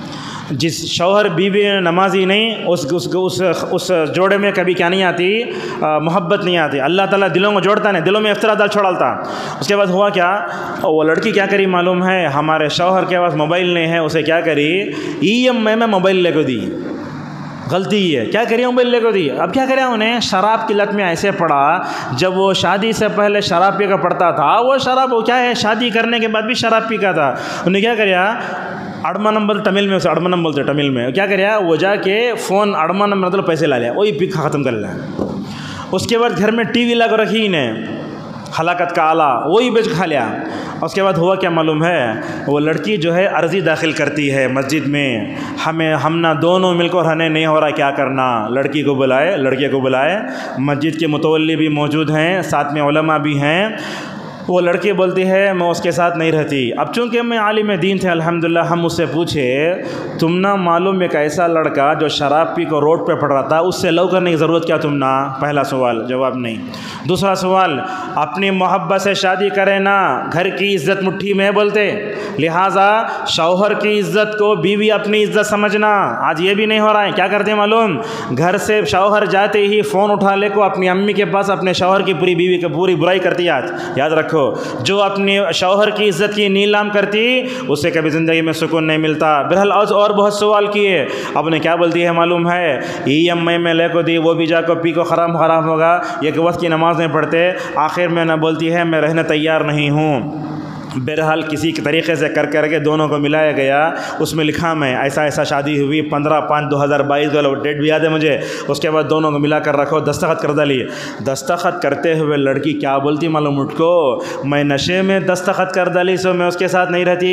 جس شوہر بیوی نمازی نہیں اس اس اس اس جوڑے میں کبھی کیا نہیں آتی، محبت نہیں آتی. اللہ تعالیٰ دلوں کو جوڑتا نہیں، دلوں میں اختلاف دال چھوڑ ڈالتا. اس کے بعد ہوا کیا، وہ لڑکی کیا کری معلوم ہے، ہمارے شوہر کے پاس موبائل نہیں ہے، اسے کیا کری ای ایم آئی میں موبائل لے کو دی. غلطی یہ ہے، کیا کریے موبائل لے کو دی. اب کیا کرے، انہیں شراب کی لت میں ایسے پڑا. جب وہ شادی سے پہلے شراب پی کر پڑتا تھا، وہ شراب وہ کیا ہے شادی کرنے کے بعد بھی شراب پیتا تھا. انہیں کیا کریا، اڑمنم بول تمل میں، اسے اڑمنم بولتے تمل میں، کیا کریا وہ جا کے فون اڑمنم مطلب پیسے لا لیا، وہی پی ختم کر لیا. اس کے بعد گھر میں ٹی وی لگا رکھی انہیں، ہلاکت کا آلہ وہی بیچ کھا لیا. اس کے بعد ہوا کیا معلوم ہے، وہ لڑکی جو ہے عرضی داخل کرتی ہے مسجد میں، ہمیں ہم نہ دونوں مل کر ہمیں نہیں ہو رہا کیا کرنا. لڑکی کو بلائے، لڑکے کو بلائے، مسجد کے متولی بھی موجود ہیں، ساتھ میں علماء بھی ہیں. وہ لڑکی بولتی ہے میں اس کے ساتھ نہیں رہتی. اب چونکہ میں عالم دین تھے الحمدللہ، ہم اس سے پوچھے تم نہ معلوم ایک ایسا لڑکا جو شراب پی کو روڈ پہ پڑ رہا تھا، اس سے لو کرنے کی ضرورت کیا تم نہ. پہلا سوال جواب نہیں. دوسرا سوال، اپنی محبت سے شادی کرے نا، گھر کی عزت مٹھی میں بولتے، لہٰذا شوہر کی عزت کو بیوی اپنی عزت سمجھنا۔ آج یہ بھی نہیں ہو رہا ہے، کیا کرتے ہیں معلوم؟ گھر سے شوہر جاتے ہی فون اٹھا لے کو اپنی امی کے پاس اپنے شوہر کی پوری بیوی کی پوری برائی کرتی ہے۔ آج یاد رکھو، جو اپنے شوہر کی عزت کی نیلام کرتی اسے کبھی زندگی میں سکون نہیں ملتا۔ بہرحال اور بہت سوال کیے، اب نے کیا بولتی ہے معلوم ہے؟ ای ایم آئی میں لے کو دی، وہ بھی جا کو پی کو خراب خراب ہوگا، یہ وقت کی نماز نہیں پڑھتے، آخر میں نہ بولتی ہے میں رہنے تیار نہیں ہوں۔ بہرحال کسی کے طریقے سے کر کر کے دونوں کو ملایا گیا، اس میں لکھا میں ایسا ایسا شادی ہوئی پندرہ پانچ دو ہزار بائیس کا ڈیٹ بھی یاد ہے مجھے۔ اس کے بعد دونوں کو ملا کر رکھو، دستخط کر ڈالی۔ دستخط کرتے ہوئے لڑکی کیا بولتی معلوم مجھ کو؟ میں نشے میں دستخط کر ڈالی سو میں اس کے ساتھ نہیں رہتی۔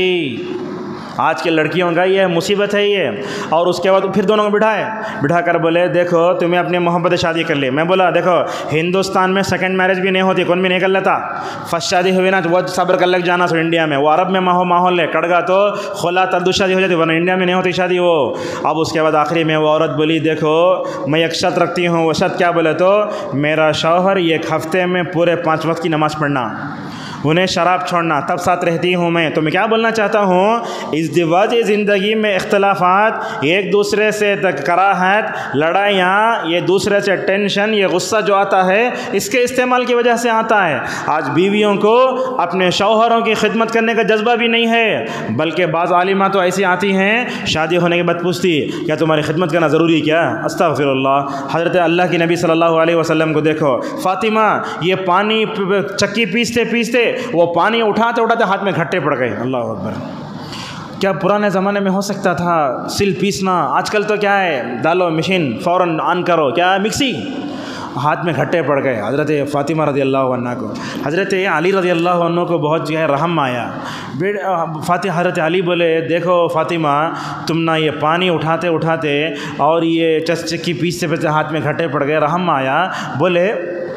آج کے لڑکیوں کا یہ مصیبت ہے یہ۔ اور اس کے بعد پھر دونوں کو بٹھائے، بٹھا کر بولے دیکھو تمہیں اپنی محبت شادی کر لی۔ میں بولا دیکھو ہندوستان میں سیکنڈ میرج بھی نہیں ہوتی، کون بھی نہیں کر لیتا۔ فرسٹ شادی ہوئی نا تو وہ صبر کر لگ جانا سو انڈیا میں، وہ عرب میں ماحول ہے، کڑ گا تو خلا تردو شادی ہو جاتی، ورنہ انڈیا میں نہیں ہوتی شادی وہ۔ اب اس کے بعد آخری میں وہ عورت بولی دیکھو میں ایک شرط رکھتی ہوں۔ وہ شرط کیا بولے تو میرا شوہر ایک ہفتے میں پورے پانچ وقت کی نماز پڑھنا، انہیں شراب چھوڑنا، تب ساتھ رہتی ہوں میں۔ تو میں کیا بولنا چاہتا ہوں، ازدواجی زندگی میں اختلافات، ایک دوسرے سے کراہت، لڑائیاں، یہ دوسرے سے ٹینشن، یہ غصہ جو آتا ہے اس کے استعمال کی وجہ سے آتا ہے۔ آج بیویوں کو اپنے شوہروں کی خدمت کرنے کا جذبہ بھی نہیں ہے، بلکہ بعض عالمہ تو ایسی آتی ہیں شادی ہونے کے بعد پوچھتی کیا تمہاری خدمت کرنا ضروری کیا؟ استغفر اللہ۔ حضرت اللہ کی نبی صلی اللہ علیہ وسلم کو دیکھو، فاطمہ یہ پانی چکی پیستے پیستے وہ پانی اٹھاتے اٹھاتے ہاتھ میں گھٹے پڑ گئے۔ اللہ اکبر۔ کیا پرانے زمانے میں ہو سکتا تھا سل پیسنا؟ آج کل تو کیا ہے، ڈالو مشین فوراً آن کرو، کیا ہے مکسی، ہاتھ میں گھٹے پڑ گئے حضرت فاطمہ رضی اللہ عنہ کو۔ حضرت علی رضی اللہ عنہ کو بہت جو ہے رحم آیا۔ فاتح حضرت علی بولے دیکھو فاطمہ تم نہ یہ پانی اٹھاتے اٹھاتے اور یہ چس چکی پیستے پیستے ہاتھ میں گھٹے پڑ گئے، رحم آیا۔ بولے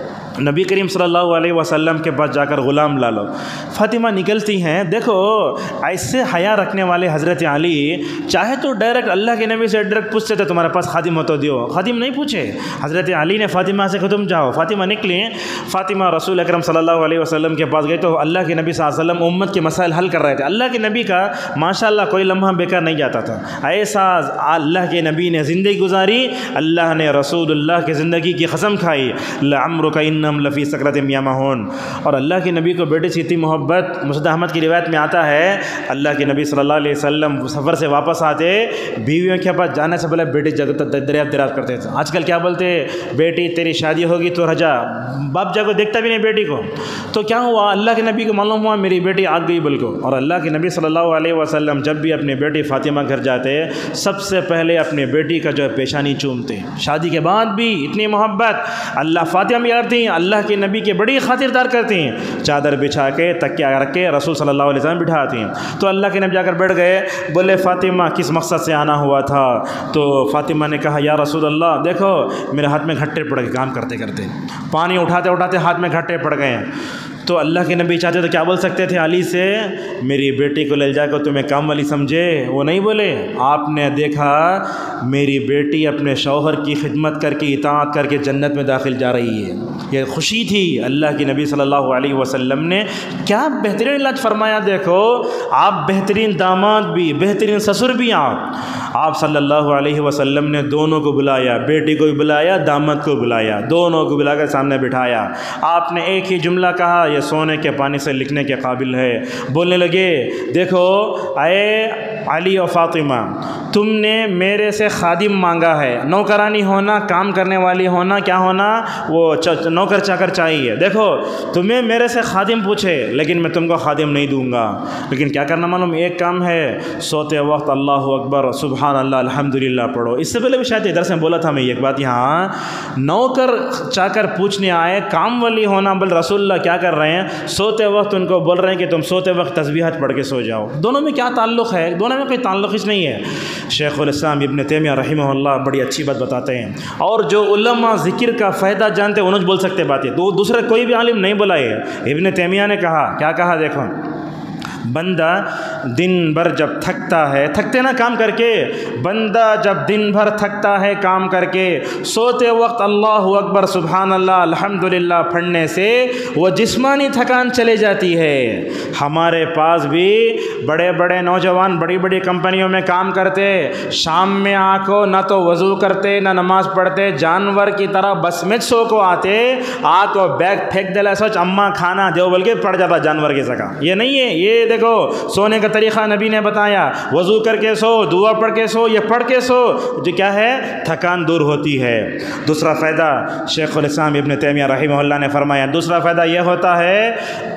نبی کریم صلی اللہ علیہ وسلم کے پاس جا کر غلام لا لو۔ فاطمہ نکلتی ہیں، دیکھو ایسے حیا رکھنے والے حضرت علی چاہے تو ڈائریکٹ اللہ کے نبی سے ڈائریکٹ پوچھتے تھے تمہارے پاس خادم ہو تو دیو، خادم نہیں پوچھے۔ حضرت علی نے فاطمہ سے کہ تم جاؤ۔ فاطمہ نکلی، فاطمہ رسول اکرم صلی اللہ علیہ وسلم کے پاس گئے تو اللہ کے نبی صلی اللہ علیہ وسلم امت کے مسائل حل کر رہے تھے۔ اللہ کے نبی کا ماشاءاللہ کوئی لمحہ بیکار نہیں جاتا تھا، ایسا اللہ کے نبی نے زندگی گزاری، اللہ نے رسول اللہ کی زندگی کی قسم کھائی، لعمرک ان لفی سکرت یعمہون۔ اور اللہ کے نبی کو بیٹے سے اتنی محبت، مسعود احمد کی روایت میں آتا ہے اللہ کے نبی صلی اللہ علیہ وسلم سفر سے واپس آتے بیویوں کے پاس جانے سے پہلے بیٹی دریافت دراز کرتے تھے۔ آج کل کیا بولتے، بیٹی تیری شادی ہوگی تو رجا، باپ جا کو دیکھتا بھی نہیں بیٹی کو۔ تو کیا ہوا، اللہ کے نبی کو معلوم ہوا میری بیٹی آ گئی بول کو، اور اللہ کے نبی صلی اللہ علیہ وسلم جب بھی اپنی بیٹی فاطمہ گھر جاتے سب سے پہلے اپنے بیٹی کا جو ہے پیشانی چومتے۔ شادی کے بعد بھی اتنی محبت اللہ فاطمہ بھی کرتی ہیں، اللہ کے نبی کے بڑی خاطردار کرتی ہیں، چادر بچھا کے تکیہ رکھ کے رسول صلی اللہ علیہ وسلم بٹھاتی ہیں۔ تو اللہ کے نبی جا کر بیٹھ گئے، بولے فاطمہ کس مقصد سے آنا ہوا تھا؟ تو فاطمہ نے کہا یا رسول اللہ دیکھو میرے ہاتھ میں گھٹے پڑ گئے، کام کرتے کرتے پانی اٹھاتے اٹھاتے ہاتھ میں گھٹے پڑ گئے۔ تو اللہ کے نبی چاہتے تو کیا بول سکتے تھے علی سے، میری بیٹی کو لے جا کر تمہیں کام والی سمجھے، وہ نہیں بولے۔ آپ نے دیکھا میری بیٹی اپنے شوہر کی خدمت کر کے اطاعت کر کے جنت میں داخل جا رہی ہے، یہ خوشی تھی۔ اللہ کے نبی صلی اللہ علیہ وسلم نے کیا بہترین علاج فرمایا، دیکھو آپ بہترین داماد بھی، بہترین سسر بھی، آپ آپ صلی اللہ علیہ وسلم نے دونوں کو بلایا، بیٹی کو بھی بلایا، داماد کو بلایا، دونوں کو بلا کر سامنے بٹھایا۔ آپ نے ایک ہی جملہ کہا، یہ سونے کے پانی سے لکھنے کے قابل ہے۔ بولنے لگے دیکھو اے علی و فاطمہ تم نے میرے سے خادم مانگا ہے، نوکرانی ہونا، کام کرنے والی ہونا، کیا ہونا، وہ نوکر چاکر چاہیے۔ دیکھو تمہیں میرے سے خادم پوچھے لیکن میں تم کو خادم نہیں دوں گا، لیکن کیا کرنا معلوم، ایک کام ہے سوتے وقت اللہ اکبر سبحان اللہ الحمدللہ پڑھو۔ اس سے پہلے بھی شاید ادھر سے بولا تھا میں ایک بات، یہاں نوکر چاکر پوچھنے آئے، کام والی ہونا، بل رسول اللہ کیا کر رہے ہیں، سوتے وقت ان کو بول رہے ہیں کہ تم سوتے وقت تسبیحات پڑھ کے سو جاؤ۔ دونوں میں کیا تعلق ہے؟ دونوں میں کوئی تعلق ہی نہیں ہے۔ شیخ الاسلام ابن تیمیہ رحمہ اللہ بڑی اچھی بات بتاتے ہیں، اور جو علماء ذکر کا فائدہ جانتے انہوں نے بول سکتے باتیں، تو دوسرے کوئی بھی عالم نہیں بلائے۔ ابن تیمیہ نے کہا، کیا کہا دیکھو، بندہ دن بھر جب تھکتا ہے، تھکتے نا کام کر کے، بندہ جب دن بھر تھکتا ہے کام کر کے، سوتے وقت اللہ اکبر سبحان اللہ الحمدللہ پڑھنے سے وہ جسمانی تھکان چلے جاتی ہے۔ ہمارے پاس بھی بڑے بڑے نوجوان بڑی بڑی کمپنیوں میں کام کرتے، شام میں آ کو نہ تو وضو کرتے نہ نماز پڑھتے، جانور کی طرح بس میں سو کو آتے، آ کو بیگ پھینک دلا سوچ اماں کھانا دو بول کے پڑ جاتا جانور کی سکا۔ یہ نہیں ہے، یہ دیکھو سونے کا طریقہ نبی نے بتایا، وضو کر کے سو، دعا پڑھ کے سو، یہ پڑھ کے سو، جو کیا ہے تھکان دور ہوتی ہے۔ دوسرا فائدہ شیخ الاسلام ابن تیمیہ رحمہ اللہ نے فرمایا، دوسرا فائدہ یہ ہوتا ہے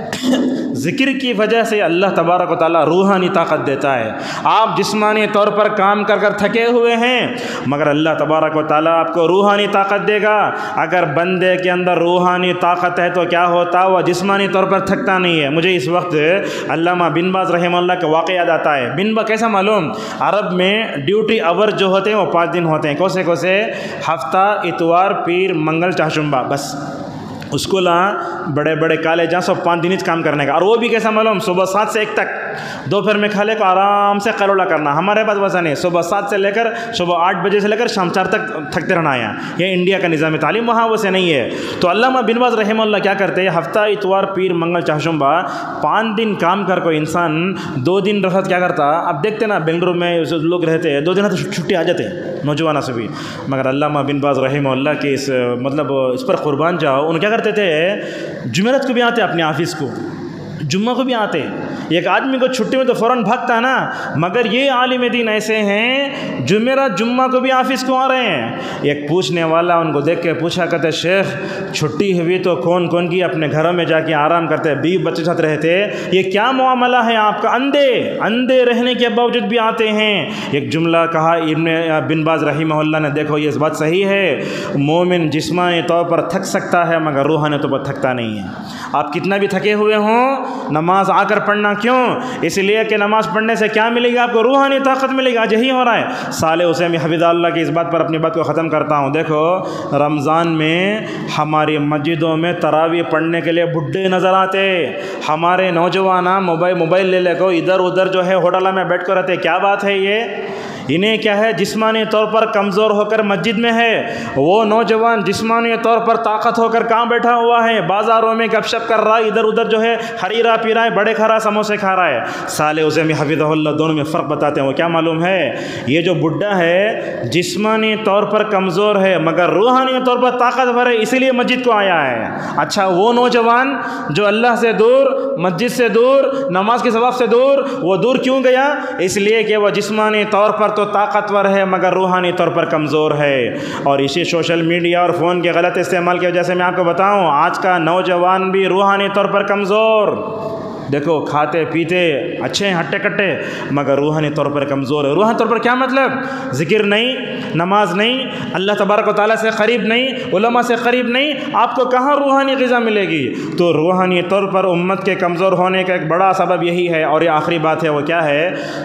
ذکر کی وجہ سے اللہ تبارک و تعالیٰ روحانی طاقت دیتا ہے۔ آپ جسمانی طور پر کام کر کر تھکے ہوئے ہیں، مگر اللہ تبارک و تعالیٰ آپ کو روحانی طاقت دے گا۔ اگر بندے کے اندر روحانی طاقت ہے تو کیا ہوتا، وہ جسمانی طور پر تھکتا نہیں ہے۔ مجھے اس وقت علامہ بن باز رحمہ اللہ کا واقعہ یاد آتا ہے۔ بن باز کیسا معلوم، عرب میں ڈیوٹی آور جو ہوتے ہیں وہ پانچ دن ہوتے ہیں، کوسے کوسے ہفتہ اتوار پیر منگل چہارشنبہ، بس اس کو لا بڑے بڑے کالے جہاں سب پانچ دن کام کرنے کا۔ اور وہ بھی کیسا معلوم، صبح سات سے ایک تک، دوپہر میں کھا لے کو آرام سے قیلولہ کرنا۔ ہمارے پاس ویسا نہیں، صبح سات سے لے کر صبح آٹھ بجے سے لے کر شام چار تک تھکتے رہنا ہے۔ یہ انڈیا کا نظام تعلیم، وہاں ویسے نہیں ہے۔ تو علامہ بن باز رحمہ اللہ کیا کرتے ہیں، ہفتہ اتوار پیر منگل چہارشنبہ پانچ دن کام کر کو انسان دو دن رہت کیا کرتا۔ اب دیکھتے نا بنگلورو میں لوگ رہتے ہیں، دو دن تو چھٹی آ جاتے ہیں نوجوانوں سے بھی، مگر علامہ بن باز رحمہ اللہ کے اس مطلب اس پر قربان جاؤ، ان کیا کرتے تھے، جمعرات کو بھی آتے اپنے آفس کو، جمعہ کو بھی آتے۔ ایک آدمی کو چھٹی میں تو فوراً بھاگتا نا، مگر یہ عالم دین ایسے ہیں جمعرات جمعہ کو بھی آفس کو آ رہے ہیں۔ ایک پوچھنے والا ان کو دیکھ کے پوچھا کرتے، شیخ چھٹی ہوئی تو کون کون کی اپنے گھروں میں جا کے آرام کرتے، بیوی بچے ساتھ رہتے، یہ کیا معاملہ ہے آپ کا، اندھے اندھے رہنے کے باوجود بھی آتے ہیں۔ ایک جملہ کہا ابن بن باز رحمہ اللہ نے، دیکھو یہ بات صحیح ہے، مومن جسمانی طور پر تھک سکتا ہے مگر روحانی طور پر تھکتا نہیں ہے۔ آپ کتنا بھی تھکے ہوئے ہوں، نماز آ کر پڑھنا، کیوں؟ اس لیے کہ نماز پڑھنے سے کیا ملے گا آپ کو، روحانی طاقت ملے گا۔ یہی ہو رہا ہے۔ صالح حسین حفظہ اللہ کی اس بات پر اپنی بات کو ختم کرتا ہوں۔ دیکھو رمضان میں ہماری مسجدوں میں تراویح پڑھنے کے لیے بڈھے نظر آتے، ہمارے نوجوان موبائل موبائل لے لے کو ادھر ادھر جو ہے ہوٹل میں بیٹھ کر رہتے۔ کیا بات ہے یہ، انہیں کیا ہے جسمانی طور پر کمزور ہو کر مسجد میں ہے، وہ نوجوان جسمانی طور پر طاقت ہو کر کہاں بیٹھا ہوا ہے، بازاروں میں گپ شپ کر رہا ہے، ادھر ادھر جو ہے ہریرا پی رہا ہے، بڑے کھا رہا سموسے کھا رہا ہے۔ صالح حسین حفظہ اللہ دونوں میں فرق بتاتے ہیں۔ وہ کیا معلوم ہے، یہ جو بڈھا ہے جسمانی طور پر کمزور ہے مگر روحانی طور پر طاقتور ہے، اسی لیے مسجد کو آیا ہے۔ اچھا وہ نوجوان جو اللہ سے دور، مسجد سے دور، نماز کے ثواب سے دور، وہ دور کیوں گیا، اس لیے کہ وہ جسمانی طور پر تو طاقتور ہے مگر روحانی طور پر کمزور ہے۔ اور اسی سوشل میڈیا اور فون کے غلط استعمال کی وجہ سے میں آپ کو بتاؤں، آج کا نوجوان بھی روحانی طور پر کمزور، دیکھو کھاتے پیتے اچھے ہیں ہٹے کٹے مگر روحانی طور پر کمزور ہے۔ روحانی طور پر کیا مطلب، ذکر نہیں، نماز نہیں، اللہ تبارک و تعالیٰ سے قریب نہیں، علماء سے قریب نہیں، آپ کو کہاں روحانی غذا ملے گی۔ تو روحانی طور پر امت کے کمزور ہونے کا ایک بڑا سبب یہی ہے۔ اور یہ آخری بات ہے، وہ کیا ہے،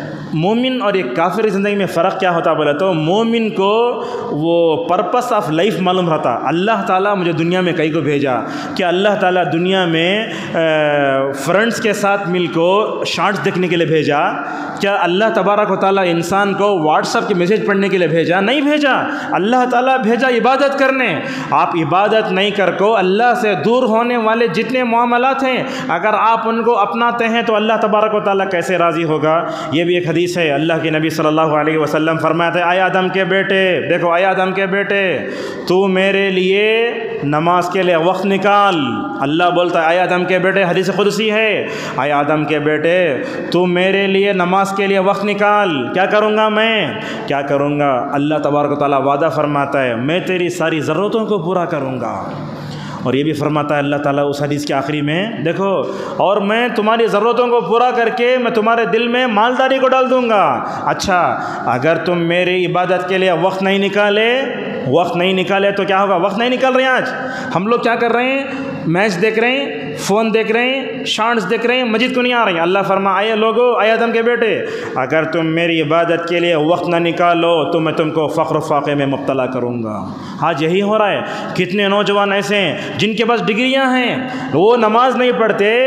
مومن اور ایک کافر زندگی میں فرق کیا ہوتا بولے تو، مومن کو وہ پرپس آف لائف معلوم رہتا، اللہ تعالیٰ مجھے دنیا میں کئی کو بھیجا، کہ اللہ تعالیٰ دنیا میں فرینڈس کے ساتھ مل کو شارٹس دیکھنے کے لیے بھیجا، کیا اللہ تبارک و تعالیٰ انسان کو واٹس ایپ کے میسیج پڑھنے کے لیے بھیجا، نہیں بھیجا، اللہ تعالیٰ بھیجا عبادت کرنے۔ آپ عبادت نہیں کر کو اللہ سے دور ہونے والے جتنے معاملات ہیں اگر آپ ان کو اپناتے ہیں تو اللہ تبارک و تعالیٰ کیسے راضی ہوگا۔ یہ بھی ایک حدیث ہے، اللہ کے نبی صلی اللہ علیہ وسلم فرماتے ہیں، اے آدم کے بیٹے، دیکھو اے آدم کے بیٹے، تو میرے لیے نماز کے لیے وقت نکال۔ اللہ بولتا ہے اے آدم کے بیٹے، حدیث قدسی ہے، اے آدم کے بیٹے تو میرے لیے نماز کے لیے وقت نکال۔ کیا کروں گا میں، کیا کروں گا، اللہ تبارک و تعالیٰ وعدہ فرماتا ہے میں تیری ساری ضرورتوں کو پورا کروں گا۔ اور یہ بھی فرماتا ہے اللہ تعالیٰ اس حدیث کے آخری میں، دیکھو اور میں تمہاری ضرورتوں کو پورا کر کے میں تمہارے دل میں مالداری کو ڈال دوں گا۔ اچھا اگر تم میری عبادت کے لیے وقت نہیں نکالے، وقت نہیں نکالے تو کیا ہوگا، وقت نہیں نکال رہے ہیں۔ آج ہم لوگ کیا کر رہے ہیں، میچ دیکھ رہے ہیں، فون دیکھ رہے ہیں، شارٹس دیکھ رہے ہیں، مسجد کو نہیں آ رہے ہیں۔ اللہ فرمائے اے لوگو، اے آدم کے بیٹے، اگر تم میری عبادت کے لیے وقت نہ نکالو تو میں تم کو فقر و فاقے میں مبتلا کروں گا۔ آج یہی ہو رہا ہے، کتنے نوجوان ایسے ہیں جن کے پاس ڈگریاں ہیں، وہ نماز نہیں پڑھتے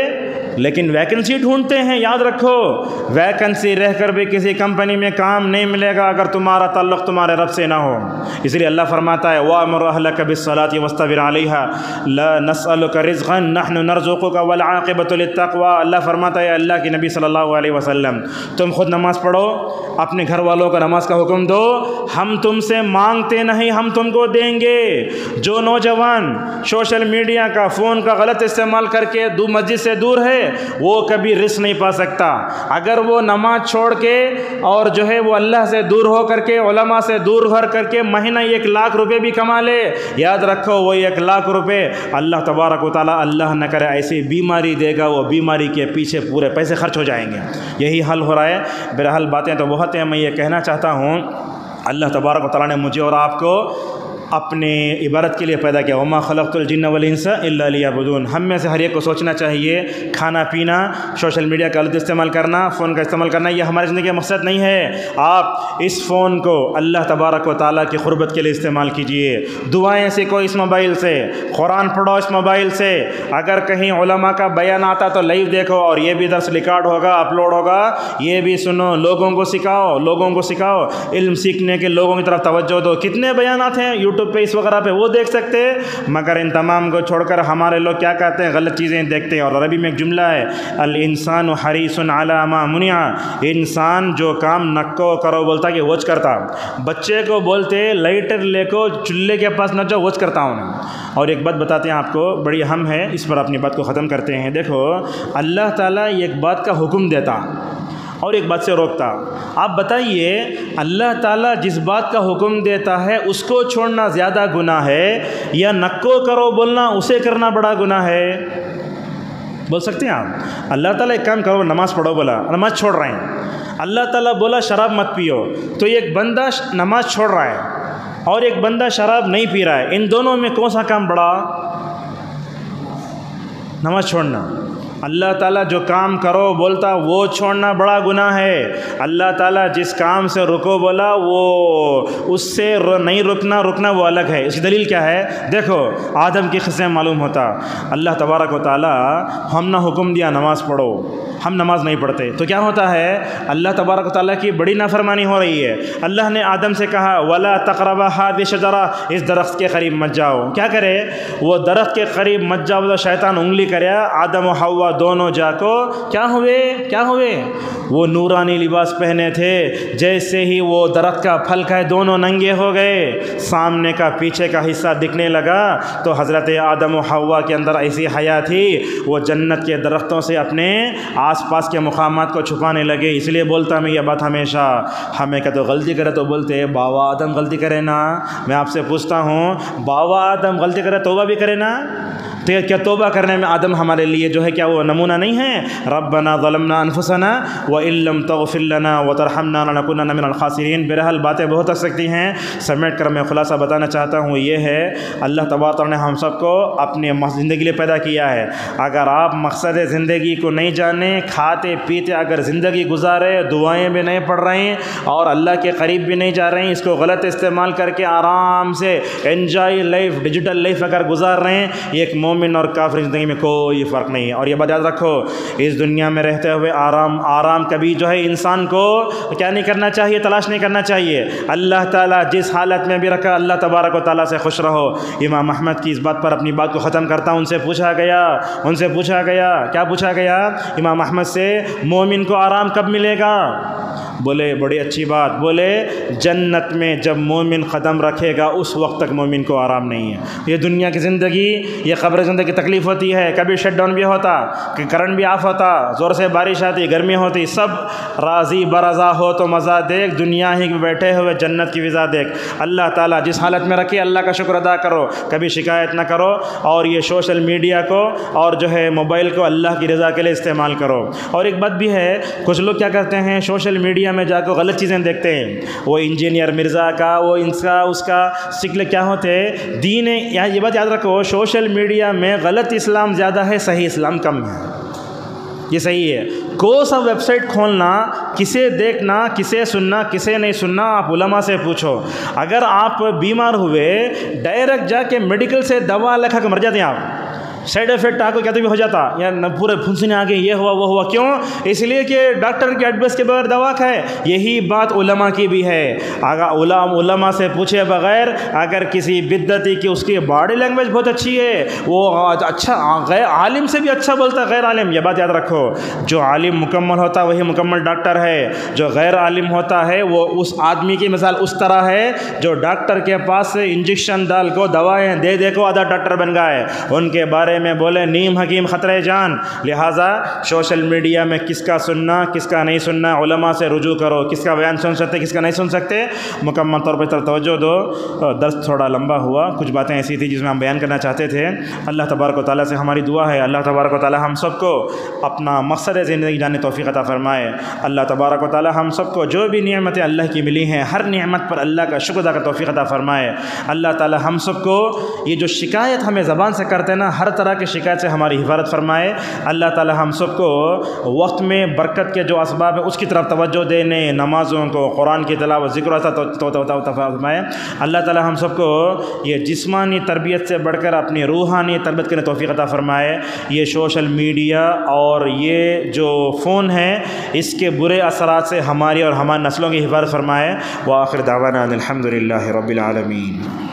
لیکن ویکنسی ڈھونڈتے ہیں. یاد رکھو ویکنسی رہ کر بھی کسی کمپنی میں کام نہیں ملے گا اگر تمہارا تعلق تمہارے رب سے نہ ہو. اس لیے اللہ فرماتا ہے وَأْمُرْ أَهْلَكَ بِالصَّلَاةِ وَاسْتَبِرْ عَلَيْهَا لَا نَسْأَلُكَ رِزْقًا نَحْنُ نَرْزُقُكَ وَالْعَاقِبَةُ لِلتَّقْوَىٰ. اللہ فرماتا ہے اللہ کے نبی صلی اللہ علیہ وسلم تم خود نماز پڑھو, اپنے گھر والوں کو نماز کا حکم دو, ہم تم سے مانگتے نہیں ہم تم کو دیں گے. جو نوجوان سوشل میڈیا کا فون کا غلط استعمال کر کے دو مسجد سے دور ہے وہ کبھی رزق نہیں پا سکتا. اگر وہ نماز چھوڑ کے اور جو ہے وہ اللہ سے دور ہو کر کے علماء سے دور ہو کر کے مہینہ ایک لاکھ روپے بھی کما لے, یاد رکھو وہ ایک لاکھ روپے اللہ تبارک و تعالیٰ اللہ نہ کرے ایسی بیماری دے گا, وہ بیماری کے پیچھے پورے پیسے خرچ ہو جائیں گے. یہی حل ہو رہا ہے. بہرحال باتیں تو بہت ہیں, میں یہ کہنا چاہتا ہوں اللہ تبارک و تعالیٰ نے مجھے اور آپ کو اپنے عبادت کے لیے پیدا کیا. وما خلقت الجن والانس الا لیعبدون. ہم میں سے ہر ایک کو سوچنا چاہیے کھانا پینا, سوشل میڈیا کا غلط استعمال کرنا, فون کا استعمال کرنا یہ ہماری زندگی کا مقصد نہیں ہے. آپ اس فون کو اللہ تبارک و تعالیٰ کی قربت کے لیے استعمال کیجیے. دعائیں سیکھو اس موبائل سے, قرآن پڑھو اس موبائل سے. اگر کہیں علماء کا بیان آتا تو لائیو دیکھو, اور یہ بھی درس ریکارڈ ہوگا اپلوڈ ہوگا, یہ بھی سنو, لوگوں کو سکھاؤ لوگوں کو سکھاؤ علم سیکھنے کے لوگوں کی طرف توجہ دو. کتنے بیانات ہیں یوٹیوب پہ اس وغیرہ پہ وہ دیکھ سکتے, مگر ان تمام کو چھوڑ کر ہمارے لوگ کیا کہتے ہیں غلط چیزیں دیکھتے ہیں. اور عربی میں ایک جملہ ہے الانسان حریص علی ما منع. انسان جو کام نکو کرو بولتا کہ وچ کرتا. بچے کو بولتے لائٹر لے کو چولہے کے پاس نہ جاؤ وچ کرتا ہوں. اور ایک بات بتاتے ہیں آپ کو بڑی اہم ہے, اس پر اپنی بات کو ختم کرتے ہیں. دیکھو اللہ تعالیٰ ایک بات کا حکم دیتا اور ایک بات سے روکتا. آپ بتائیے اللہ تعالیٰ جس بات کا حکم دیتا ہے اس کو چھوڑنا زیادہ گناہ ہے یا نکو کرو بولنا اسے کرنا بڑا گناہ ہے؟ بول سکتے ہیں آپ؟ اللہ تعالیٰ ایک کام کرو, نماز پڑھو بولا, نماز چھوڑ رہے ہیں. اللہ تعالیٰ بولا شراب مت پیو, تو ایک بندہ نماز چھوڑ رہا ہے اور ایک بندہ شراب نہیں پی رہا ہے. ان دونوں میں کون سا کام بڑا؟ نماز چھوڑنا. اللہ تعالیٰ جو کام کرو بولتا وہ چھوڑنا بڑا گناہ ہے. اللہ تعالیٰ جس کام سے رکو بولا وہ اس سے نہیں رکنا, رکنا وہ الگ ہے. اس کی دلیل کیا ہے؟ دیکھو آدم کی قصے معلوم ہوتا. اللہ تبارک و تعالیٰ ہم نے حکم دیا نماز پڑھو, ہم نماز نہیں پڑھتے تو کیا ہوتا ہے؟ اللہ تبارک و تعالیٰ کی بڑی نافرمانی ہو رہی ہے. اللہ نے آدم سے کہا ولا تقربا هذه الشجرة, اس درخت کے قریب مت جاؤ. کیا کرے؟ وہ درخت کے قریب مت جاؤ تو شیطان انگلی کرے, آدم و حوا دونوں جا کو کیا ہوئے کیا ہوئے وہ نورانی لباس پہنے تھے, جیسے ہی وہ درخت کا پھل کھائے دونوں ننگے ہو گئے, سامنے کا پیچھے کا حصہ دکھنے لگا. تو حضرت آدم و حوا کے اندر ایسی حیا تھی وہ جنت کے درختوں سے اپنے آس پاس کے مقامات کو چھپانے لگے. اس لیے بولتا میں یہ بات ہمیشہ, ہمیں کہ تو غلطی کرے تو بولتے باوا آدم غلطی کرے نا. میں آپ سے پوچھتا ہوں باوا آدم غلطی کرے توبہ بھی کرے نا, تو کیا توبہ کرنے میں آدم ہمارے لیے جو ہے کیا وہ نمونہ نہیں ہے؟ ربنا ظلمنا انفسنا وان لم تغفر لنا وترحمنا لنكونن من الخاسرین. بہرحال باتیں بہت ہو سکتی ہیں, سمیٹ کر میں خلاصہ بتانا چاہتا ہوں یہ ہے اللہ تبارک تعالیٰ نے ہم سب کو اپنے زندگی کے لیے پیدا کیا ہے. اگر آپ مقصد زندگی کو نہیں جانیں, کھاتے پیتے اگر زندگی گزارے, دعائیں بھی نہیں پڑھ رہے ہیں اور اللہ کے قریب بھی نہیں جا رہے ہیں, اس کو غلط استعمال کر کے آرام سے انجوائے لائف ڈیجیٹل لائف اگر گزار رہے ہیں, یہ ایک مومن اور کافر زندگی میں کوئی فرق نہیں ہے. اور یہ بات یاد رکھو اس دنیا میں رہتے ہوئے آرام آرام کبھی جو ہے انسان کو کیا نہیں کرنا چاہیے, تلاش نہیں کرنا چاہیے. اللہ تعالیٰ جس حالت میں بھی رکھا اللہ تبارک و تعالیٰ سے خوش رہو. امام احمد کی اس بات پر اپنی بات کو ختم کرتا ہوں. ان سے پوچھا گیا ان سے پوچھا گیا کیا پوچھا گیا امام احمد سے, مومن کو آرام کب ملے گا؟ بولے بڑی اچھی بات, بولے جنت میں جب مومن قدم رکھے گا اس وقت تک مومن کو آرام نہیں ہے. یہ دنیا کی زندگی, یہ قبر زندگی تکلیف ہوتی ہے, کبھی شٹ ڈاؤن بھی ہوتا, کہ کرنٹ بھی آف ہوتا, زور سے بارش آتی, گرمی ہوتی, سب راضی برضا ہو تو مزہ دیکھ, دنیا ہی میں بیٹھے ہوئے جنت کی فضا دیکھ. اللہ تعالیٰ جس حالت میں رکھے اللہ کا شکر ادا کرو, کبھی شکایت نہ کرو, اور یہ سوشل میڈیا کو اور جو ہے موبائل کو اللہ کی رضا کے لیے استعمال کرو. اور ایک بات بھی ہے, کچھ لوگ کیا کرتے ہیں سوشل میڈیا میں جا کے غلط چیزیں دیکھتے ہیں, وہ انجینئر مرزا کا وہ ان کا اس کا شکل کیا ہوتے دین. یہاں یہ بات یاد رکھو سوشل میڈیا میں غلط اسلام زیادہ ہے, صحیح اسلام کم ہے. یہ صحیح ہے. کوئی سا ویب سائٹ کھولنا, کسے دیکھنا, کسے سننا, کسے نہیں سننا, آپ علماء سے پوچھو. اگر آپ بیمار ہوئے ڈائریکٹ جا کے میڈیکل سے دوا لکھا کے مر جاتے ہیں آپ, سائڈ افیکٹ آپ کو کہتے بھی ہو جاتا یا پورے پھنسنے آگے یہ ہوا وہ ہوا. کیوں؟ اس لیے کہ ڈاکٹر کے ایڈوائس کے بغیر دوا کھائے. یہی بات علماء کی بھی ہے. اگر علماء سے پوچھے بغیر اگر کسی بدعتی کی اس کی باڈی لینگویج بہت اچھی ہے, وہ اچھا غیر عالم سے بھی اچھا بولتا ہے غیر عالم, یہ بات یاد رکھو. جو عالم مکمل ہوتا ہے وہی مکمل ڈاکٹر ہے. جو غیر عالم ہوتا ہے وہ اس آدمی کی مثال اس طرح ہے جو ڈاکٹر کے پاس سے انجیکشن ڈال کو دوائیں دے دے کو آدھا ڈاکٹر بن گئے. ان کے بارے میں بولے نیم حکیم خطرے جان. لہٰذا سوشل میڈیا میں کس کا سننا کس کا نہیں سننا, علماء سے رجوع کرو. کس کا بیان سن سکتے کس کا نہیں سن سکتے, مکمل طور پر توجہ دو. درس تھوڑا لمبا ہوا, کچھ باتیں ایسی تھی جس میں ہم بیان کرنا چاہتے تھے. اللہ تبارک و تعالیٰ سے ہماری دعا ہے اللہ تبارک و تعالیٰ ہم سب کو اپنا مقصد زندگی جاننے توفیق عطا فرمائے. اللہ تبارک و تعالیٰ ہم سب کو جو بھی نعمتیں اللہ کی ملی ہیں ہر نعمت پر اللہ کا شکر ادا کر توفیق عطا فرمائے. اللہ تعالیٰ ہم سب کو یہ جو شکایت ہمیں زبان سے کرتے ہیں نا, ہر طرح کی شکایت سے ہماری حفاظت فرمائے. اللہ تعالیٰ ہم سب کو وقت میں برکت کے جو اسباب ہیں اس کی طرف توجہ دینے, نمازوں کو, قرآن کی تلاوت, ذکر فرمائے. اللہ تعالیٰ ہم سب کو یہ جسمانی تربیت سے بڑھ کر اپنی روحانی تربیت کرنے توفیق عطا فرمائے. یہ سوشل میڈیا اور یہ جو فون ہے اس کے برے اثرات سے ہماری اور ہماری نسلوں کی حفاظت فرمائے. وآخر دعوانا الحمد للہ رب العالمین.